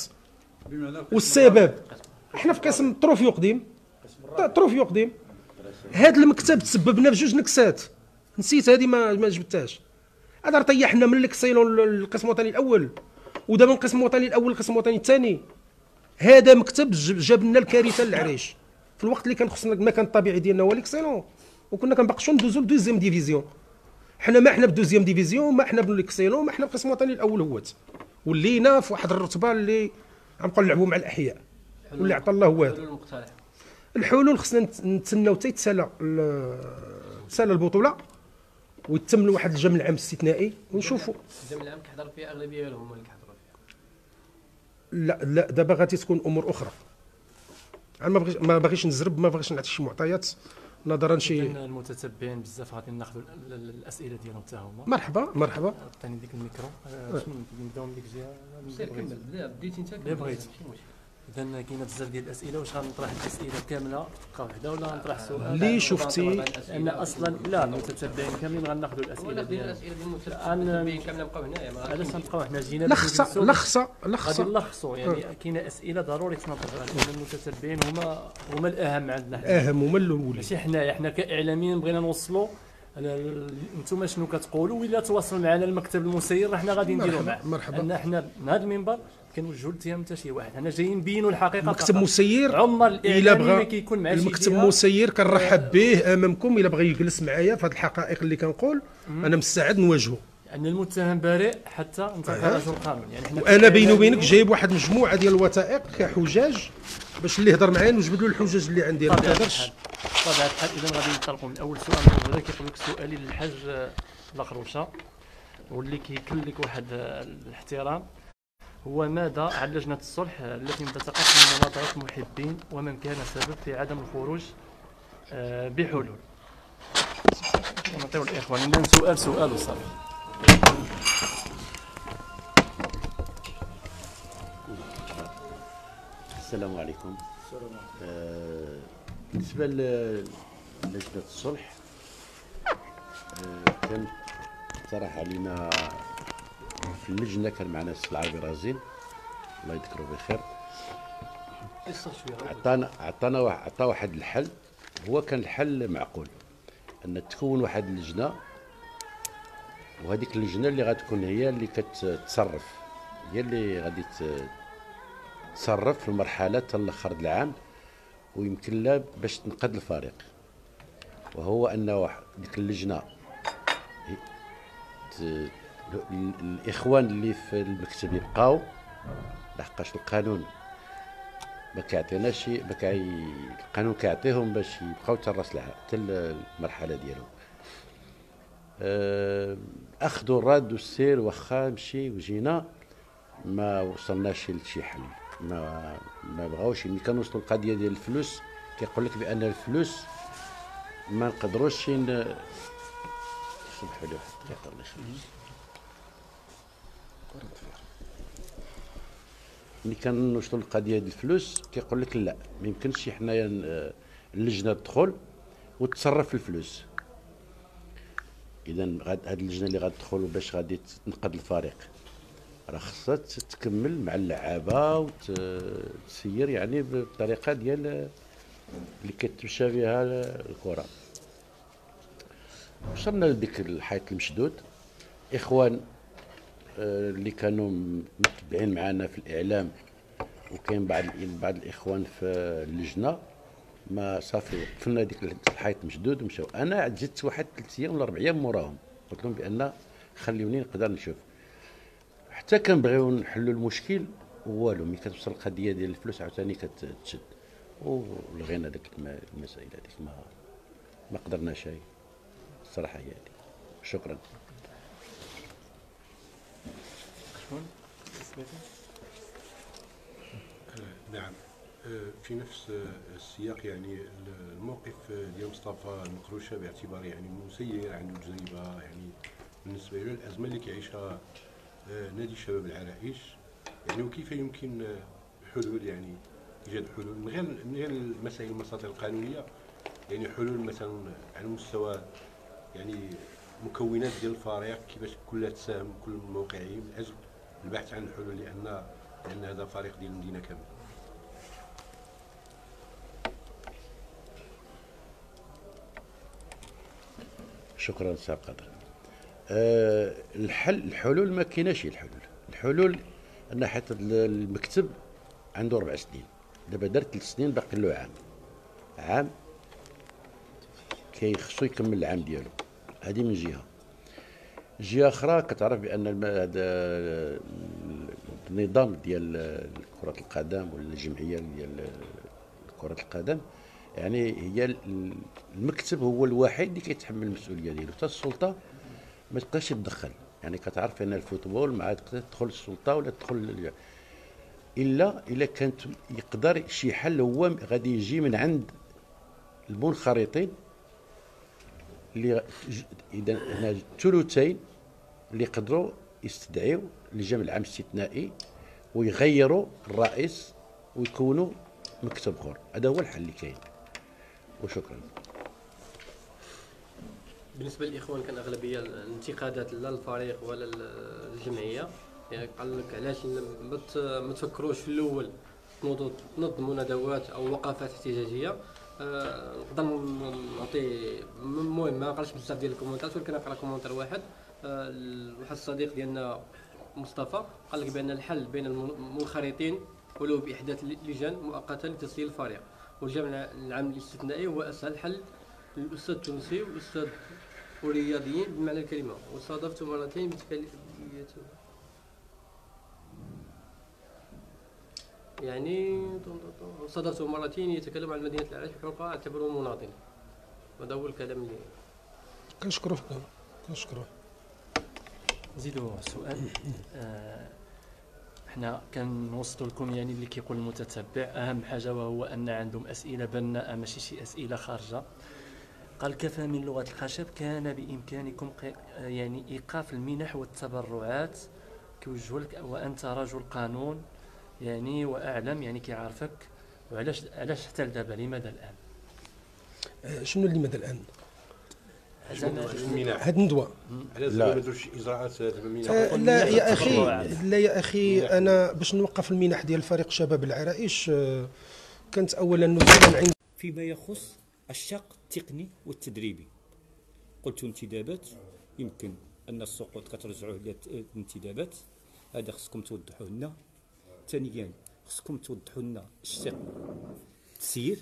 والسبب حنا في قسم تروفيو قديم، تروفيو قديم، هذا المكتب تسببنا بجوج نكسات، نسيت هذه ما ما جبتهاش. هذا راه طيحنا من ليكسيلون القسم الوطني الاول، ودابا من القسم الوطني الاول للقسم الوطني الثاني. هذا مكتب جاب لنا الكارثه للعريش في الوقت اللي كان خصنا المكان الطبيعي ديالنا هو ليكسيلون، وكنا كنبقشوا ندوزو لدوزيام ديفيزيون. حنا ما حنا بدوزيام ديفيزيون، ما حنا بالليكسيلون، ما حنا بالقسم الوطني الاول هوات، ولينا في واحد الرتبه اللي غنبقاو نلعبوا مع الاحياء واللي عطى الله واد. الحلول خصنا نتسناو حتى يتسالى تسالى البطوله ويتم واحد الجمع العام الاستثنائي ونشوفوا. الجمع العام كيحضر فيه اغلبيه ديالهم هما اللي كيحضروا فيها. لا لا دابا غادي تكون امور اخرى. انا ما بغيش ما باغيش نزرب، ما باغيش نعطي شي معطيات نظرا شي. المتتبعين بزاف غادي ناخذوا الاسئله ديالهم حتى هما. مرحبا مرحبا. عطيني ديك الميكرو. شنو نبداو من ديك الجهه؟ سير كمل. لا بديتي انت اللي بغيتي. اذا كاينه بزاف ديال الاسئله، واش غنطرح الاسئله كامله تبقى وحده ولا غنطرح سؤال اللي شفتي؟ ان اصلا لا المتتبعين كاملين غناخذوا الاسئله ديالهم. الاسئله ديال المتتبعين كامله نبقاو هنايا. علاش غنبقاو حنا جينا لخصه لخصه لخصه غادي نلخصوا يعني كاينه اسئله ضروري خصنا نطرحوها لان المتتبعين هما هما الاهم عندنا حنا. اهم هما الاولين، ماشي حنايا. حنا كاعلاميين بغينا نوصلوا انتم شنو كتقولوا، ولا تواصلوا معنا المكتب المسير راه حنا غادي نديروا معاه. مرحبا. ان حنا من هذا المنبر كنوجهوا الاتهام حتى شي واحد، حنا جايين نبينوا الحقيقه. المكتب مسير عمر الا الاعلامي بغى ما كيكون مع شي المكتب جهة. مسير كنرحب به امامكم. الا بغى يجلس معايا في هذه الحقائق اللي كنقول انا مستعد نواجهه. ان المتهم بارئ حتى انتقل رجل القانون. يعني حنا وانا بيني وبينك جايب واحد مجموعه ديال الوثائق كحجاج باش اللي يهضر معايا نوجبد له الحجج اللي عندي. ما تهضرش بطبيعه الحال. اذا غادي ننطلقوا من اول سؤال. هذا كيقول لك سؤالي للحاج لقروشه واللي كيكل لك واحد الاحترام، هو ماذا عن لجنه الصلح التي انبثقت من مناظره المحبين ومن كان سبب في عدم الخروج بحلول؟ نعطيو الاخوان عندنا سؤال سؤال وصافي. السلام عليكم. آه بالنسبة للجنة الصلح آه كان اقترح علينا في اللجنة، كان معنا السي العربي رازين الله يذكره بخير، عطانا عطانا عطا واحد الحل. هو كان الحل معقول ان تكون واحد اللجنة، وهذيك اللجنة اللي غتكون هي اللي كتصرف، هي اللي غادي تصرف في المرحلة حتى الاخر العام، ويمكن لها باش تنقذ الفريق. وهو ان ديك اللجنة الاخوان اللي في المكتب يبقاو، لحقاش القانون ما كيعطيناش ما كاي القانون كيعطيهم باش يبقاو حتى راس حتى المرحله ديالهم. اخذوا الرد والسير، واخا مشي وجينا ما وصلناش لشي حل. ما ما بغاوش. ملي كنوصلوا القضيه ديال الفلوس كيقول لك بان الفلوس ما نقدروش ن... سمحوا لي واحد الدقيقه الله يخليك. ملي كنوصلوا للقضيه ديال الفلوس كيقول لك لا، ما يمكنش حنايا اللجنه تدخل وتصرف في الفلوس. اذا هاد اللجنه اللي غتدخل باش غادي تنقذ الفريق راه خصها تكمل مع اللعابه وتسير يعني بالطريقه ديال اللي كتمشى بها الكره. وصلنا لديك الحيط المشدود. اخوان اللي كانوا متبعين معنا في الاعلام وكاين بعض بعض الاخوان في اللجنه ما صافي وقفنا ديك الحيط مشدود ومشاو. انا جيت واحد ثلاث ايام ولا اربع ايام موراهم قلت لهم بان خليوني نقدر نشوف، حتى كنبغيو نحلوا المشكل والو. ملي كتوصل القضيه ديال الفلوس عاوتاني كتشد، ولغينا ديك المسائل هذيك ما ما قدرناش. هاي الصراحه هي هذه. شكرا. نعم، في نفس السياق يعني الموقف ديال مصطفى المقروشه باعتباره يعني مسير عنده تجربه يعني بالنسبه له الازمه اللي كيعيشها نادي شباب العرائش يعني، وكيف يمكن حلول يعني ايجاد حلول من غير من غير المسائل المساطر القانونيه، يعني حلول مثلا على مستوى يعني مكونات ديال الفريق كيفاش كلها تساهم كل الموقعين من اجل البحث عن الحلول، لان لان هذا فريق ديال المدينه كامله. شكرا سي قدر. أه الحل الحلول ما كايناش. الحلول الحلول ان حتى المكتب عنده اربع سنين، دابا دار ثلاث سنين باقي له عام. عام كي خصو يكمل العام ديالو. هذه من جهه. جهه اخرى كتعرف بان هذا النظام ديال كره القدم ولا الجمعيه ديال كره القدم يعني هي ال- المكتب هو الوحيد اللي كيتحمل المسؤوليه ديالو، حتى السلطه ما تبقاش تدخل. يعني كتعرف ان الفوتبول ما عاد تقدر تدخل السلطه ولا تدخل ال- الا الا كانت يقدر شي حل هو غادي يجي من عند المنخرطين اللي ج- اذا هنا ثلثين اللي يقدروا يستدعيوا لجنة العام الاستثنائي ويغيروا الرئيس ويكونوا مكتب اخر. هذا هو الحل اللي كاين. وشكرا. بالنسبه للاخوان كان اغلبيه الانتقادات لا للفريق ولا للجمعيه. يعني قال لك علاش ما ت- ما تفكروش في الاول تنوضوا تنظموا ندوات او وقفات احتجاجيه. آه، نقدر نعطي المهم ما قراش بزاف ديال الكومنتات، ولكن نقرا كومنتر واحد. آه، واحد الصديق ديالنا مصطفى قال لك بان الحل بين المنخرطين ولو باحداث لجان مؤقته لتسيير الفريق، والجمع العام الاستثنائي هو اسهل حل للاستاذ التونسي والاستاذ والرياضيين بمعنى الكلمه. وصادفت مرتين بتكلم يعني صادفت مرتين يتكلم عن مدينه العراش بحقوقها اعتبره مناضل. هذا هو الكلام اللي كنشكروه كنشكروه. نزيدوا سؤال. آه، احنا كنوصلوا لكم يعني اللي كيقول المتتبع اهم حاجه، وهو ان عندهم اسئله بناءه ماشي شي اسئله خارجه. قال كفى من لغه الخشب، كان بامكانكم قي- يعني ايقاف المنح والتبرعات كيوجهوا لك، وانت رجل قانون يعني واعلم يعني كيعرفك، وعلاش علاش حتى لدابا لماذا الان؟ آه، شنو اللي ماذا الان؟ زعما المنح هاد الندوه على لا. زعما ما داروش اجراءات المنح. آه، لا يا اخي، لا يا اخي، انا باش نوقف المنح ديال فريق شباب العرائش آه، كانت اولا نزولا عند فيما يخص الشق التقني والتدريبي. قلت انتدابات، يمكن ان السقوط كترجعوه للانتدابات، هذا خصكم توضحوه لنا. ثانيا خصكم توضحوا لنا الشق التسيير،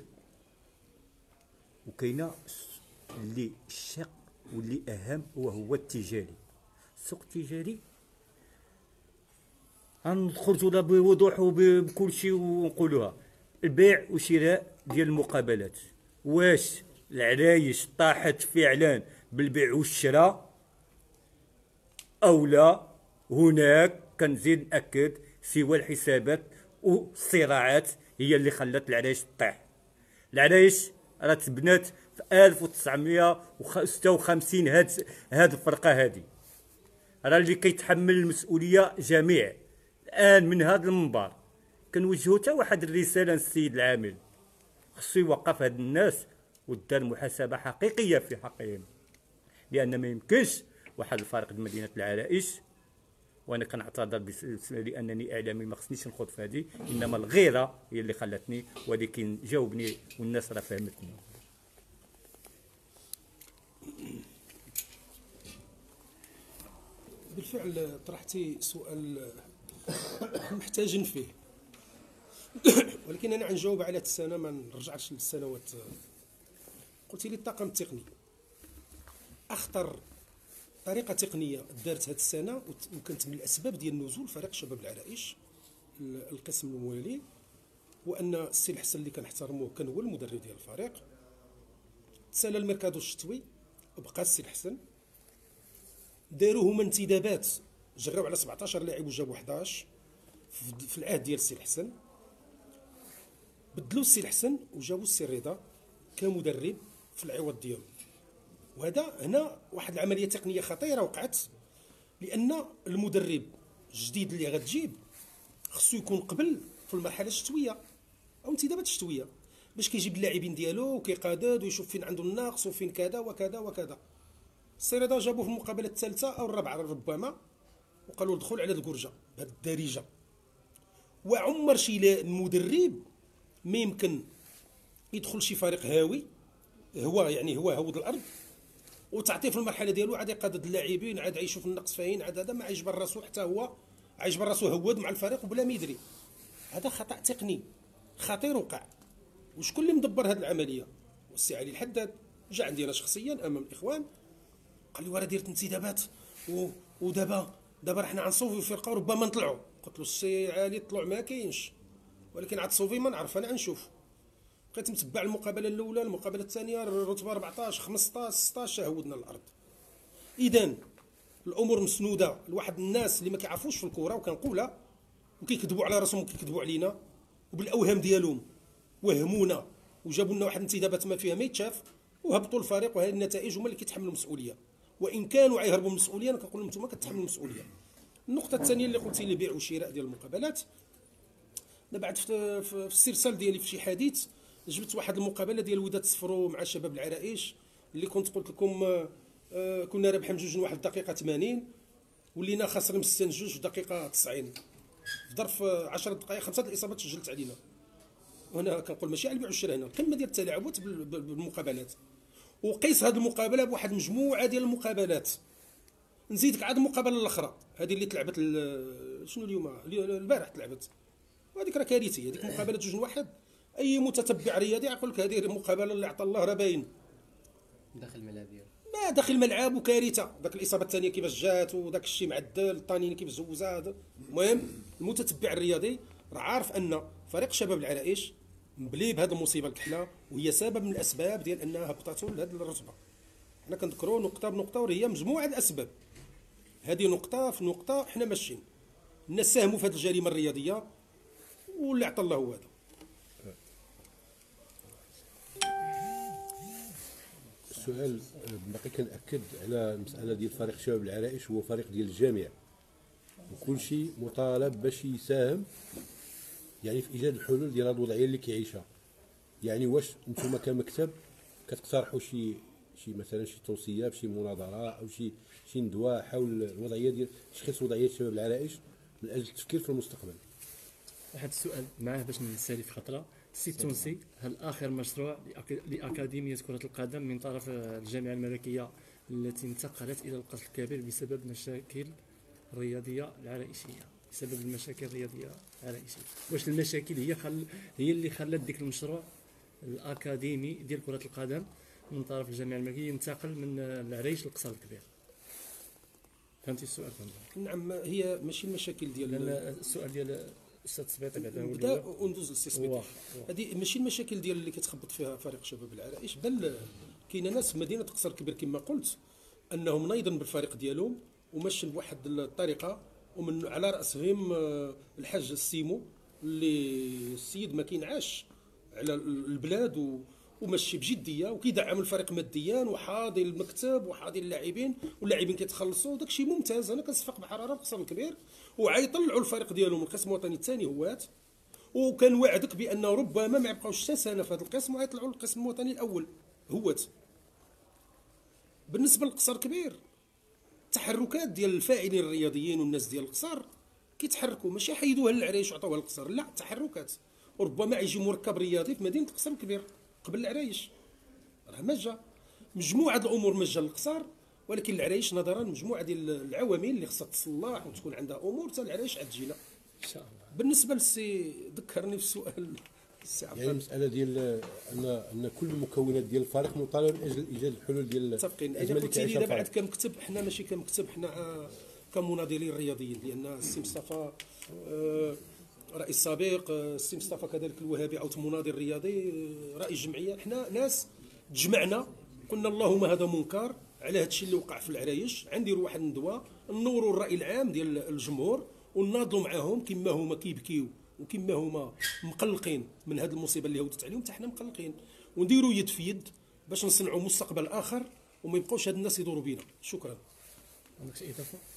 وكاينه اللي الشق واللي اهم وهو التجاري. السوق التجاري غنخرجوا له بوضوح وبكل شيء ونقولوها، البيع وشراء ديال المقابلات. واش العرايش طاحت فعلا بالبيع والشراء او لا؟ هناك كنزيد ناكد سوى الحسابات والصراعات هي اللي خلت العرايش تطيح. العرايش راه تبنات في ألف وتسعمائة وستة وخمسين هاد هاد الفرقه هادي، راه اللي كيتحمل المسؤوليه جميع. الان من هذا المنبر كنوجهوا حتى واحد الرساله للسيد العامل، خصو يوقف هاد الناس ودار محاسبه حقيقيه في حقهم، لان ما يمكنش واحد الفريق مدينه العرائش. وانا كنعتذر بس- لانني اعلامي ما خصنيش نخوض في هذه، انما الغيره هي اللي خلتني، ولكن جاوبني والناس راه فهمتني. بالفعل طرحتي سؤال محتاج فيه، ولكن انا غنجاوب على هاد السنه، ما نرجعش للسنوات. قلت لي الطاقم التقني اخطر طريقه تقنيه دارت هاد السنه، وت- وكانت من الاسباب ديال نزول فريق شباب العرائش ال- القسم الموالي، وان السي الحسن اللي كنحترموه كان هو المدرب ديال الفريق. تسالى الميركادو الشتوي، بقى السي الحسن، داروا هما انتدابات، جراو على سبعطاش لاعب وجابوا حداش في- في العهد ديال السي الحسن. بدلوا السي الحسن وجابوا السي الرضا كمدرب في العوض ديالو. وهذا هنا واحد العمليه تقنيه خطيره وقعت، لان المدرب الجديد اللي غتجيب خصو يكون قبل في المرحله الشتويه او انتدابات الشتويه، باش كيجيب اللاعبين ديالو وكيقادد ويشوف فين عنده النقص وفين كذا وكذا وكذا. السي رضا جابوه في المقابله الثالثه او الرابعه ربما، وقالوا دخل على الكرجه بهذه الدارجه. وعمر شي لا- مدرب ما يمكن يدخل شي فريق هاوي، هو يعني هو هود الارض، وتعطيه في المرحله ديالو عاد يقادد اللاعبين، عاد يشوف النقص فين، عاد هذا ما عيجبر راسو، حتى هو عيجبر راسو هود مع الفريق وبلا ما يدري. هذا خطا تقني خطير وقع. وشكون اللي مدبر هذه العمليه؟ والسي علي الحداد جا عندي انا شخصيا امام الاخوان، قال لي وراه ديرت انتدابات و... ودابا دابا حنا غنصوفيو فرقه وربما نطلعوا. قلت له السي علي الطلوع ما كاينش، ولكن عاد تصوفي ما نعرف انا غنشوف. بقيت متبع المقابله الاولى، المقابله الثانيه الرتبه أربعطاش خمسطاش ستطاش هودنا الارض. اذا الامور مسنوده لواحد الناس اللي ما كيعرفوش في الكره وكنقولها وكيكذبوا على راسهم وكيكذبوا علينا وبالاوهام ديالهم، وهمونا وجابوا لنا واحد الانتدابات ما فيها ما يتشاف وهبطوا الفريق، وهذه النتائج هما اللي كيتحملوا المسؤوليه. وان كانوا غيهربوا من المسؤوليه انا كنقول لهم انتم كتحملوا المسؤوليه. النقطه الثانيه اللي قلتي لي بيع وشراء ديال المقابلات، انا بعد في, في السرسال ديالي في شي حديث جبت واحد المقابله ديال وداد صفرو مع شباب العرائش اللي كنت قلت لكم آه كنا رابحين بجوج واحد الدقيقه ثمانين ولينا خاسرين بستين جوج في دقيقه تسعين في ظرف عشر دقائق خمسه الاصابات سجلت علينا. وهنا كنقول ماشي على البيع والشراء، هنا القمه ديال التلاعبات بالمقابلات. وقيس هذه المقابله بواحد مجموعه ديال المقابلات، نزيدك عاد المقابله الاخرى هذه اللي تلعبت شنو اليوم البارح تلعبت، وهذيك راه كارثيه. هذيك مقابله جوج واحد اي متتبع رياضي يقول لك هذه المقابله اللي عطى الله راه باين داخل الملعب ديالو، ما داخل الملعب وكارثه. داك الاصابه الثانيه كيفاش جات وداك الشيء معدل الطانين كيفاش زوزها. المهم المتتبع الرياضي راه عارف ان فريق شباب العرائش مبلي بهذه المصيبه الكحله وهي سبب من الاسباب ديال انها هبطاتوا لهذه الرتبه. حنا كنذكروا نقطه بنقطه وهي مجموعه الاسباب، هذه نقطه في نقطه حنا ماشيين. الناس ساهموا في هذه الجريمه الرياضيه واللي عطى الله هو هذا. السؤال باقي كنأكد على المساله ديال فريق شباب العرائش، هو فريق ديال الجامع وكل شيء مطالب باش يساهم يعني في ايجاد الحلول ديال هذه الوضعيه اللي كيعيشها. يعني واش نتوما كمكتب كتقترحوا شي شي مثلا شي توصيه بشي مناظره او شي شي ندوه حول الوضعيه ديال تشخيص وضعيه شباب العرائش من اجل التفكير في المستقبل؟ واحد السؤال معاه باش نسالي في خطره. السي التونسي، هل اخر مشروع لاكاديميه كره القدم من طرف الجامعه الملكيه التي انتقلت الى القصر الكبير بسبب مشاكل رياضيه العرائشيه، بسبب المشاكل الرياضيه العرائشيه، واش المشاكل هي خل هي اللي خلت ديك المشروع الاكاديمي ديال كره القدم من طرف الجامعه الملكيه ينتقل من العرائش للقصر الكبير؟ فهمتي السؤال؟ فهمت. نعم، هي ماشي المشاكل ديال لان السؤال ديال الاستاذ سبيطي بعدا نبدا وندوز للسي سبيطي. هذه ماشي المشاكل ديال اللي كتخبط فيها فريق شباب العرائش، بل كاينه ناس في مدينه القصر الكبير كما قلت انهم نايضين بالفريق ديالهم وماشيين بواحد الطريقه، ومن على راسهم الحاج السيمو اللي السيد ما كينعاش على البلاد و وماشي بجديه وكيدعم الفريق ماديا وحاضي المكتب وحاضي اللاعبين واللاعبين كيتخلصوا وداك الشيء ممتاز. انا كنصفق بحراره القصر الكبير وعيطلعوا الفريق ديالهم من القسم الوطني الثاني هوات، وكان وعدك بان ربما ما يبقاوش حتى سنه في هذا القسم ويطلعوا للقسم الوطني الاول هوات. بالنسبه للقصر الكبير التحركات ديال الفاعلين الرياضيين والناس ديال القصر كيتحركوا، ماشي حيدوها للعرائش وعطاوها للقصر، لا، تحركات. وربما يجي مركب رياضي في مدينه القصر الكبير قبل العرايش، راه مجا مجموعه الامور مجا للقصر، ولكن العرايش نظرا لمجموعه ديال العوامل اللي خصها تصلح وتكون عندها امور حتى العرايش عاد تجينا ان شاء الله. بالنسبه للسي ذكرني في السؤال السي عبد يعني المساله ديال ان ان كل المكونات ديال الفريق مطالبه من اجل ايجاد الحلول ديال متفقين. انا قلت لي دابا عاد كمكتب، حنا ماشي كمكتب، حنا كمناضلين رياضيين، لان السي مصطفى آه رئيس سابق، السي مصطفى كذلك الوهابي عاود مناضل رياضي رئيس جمعيه، حنا ناس تجمعنا قلنا اللهم هذا منكر على هذا الشيء اللي وقع في العرايش، عنديروا واحد الندوه نوروا الراي العام ديال الجمهور ونناضلوا معاهم كما هما كيبكيو وكما هما مقلقين من هذه المصيبه اللي هودت عليهم، حتى حنا مقلقين، ونديروا يد في يد باش نصنعوا مستقبل اخر وما يبقاوش هاد الناس يدوروا بينا. شكرا. عندك شي اضافه؟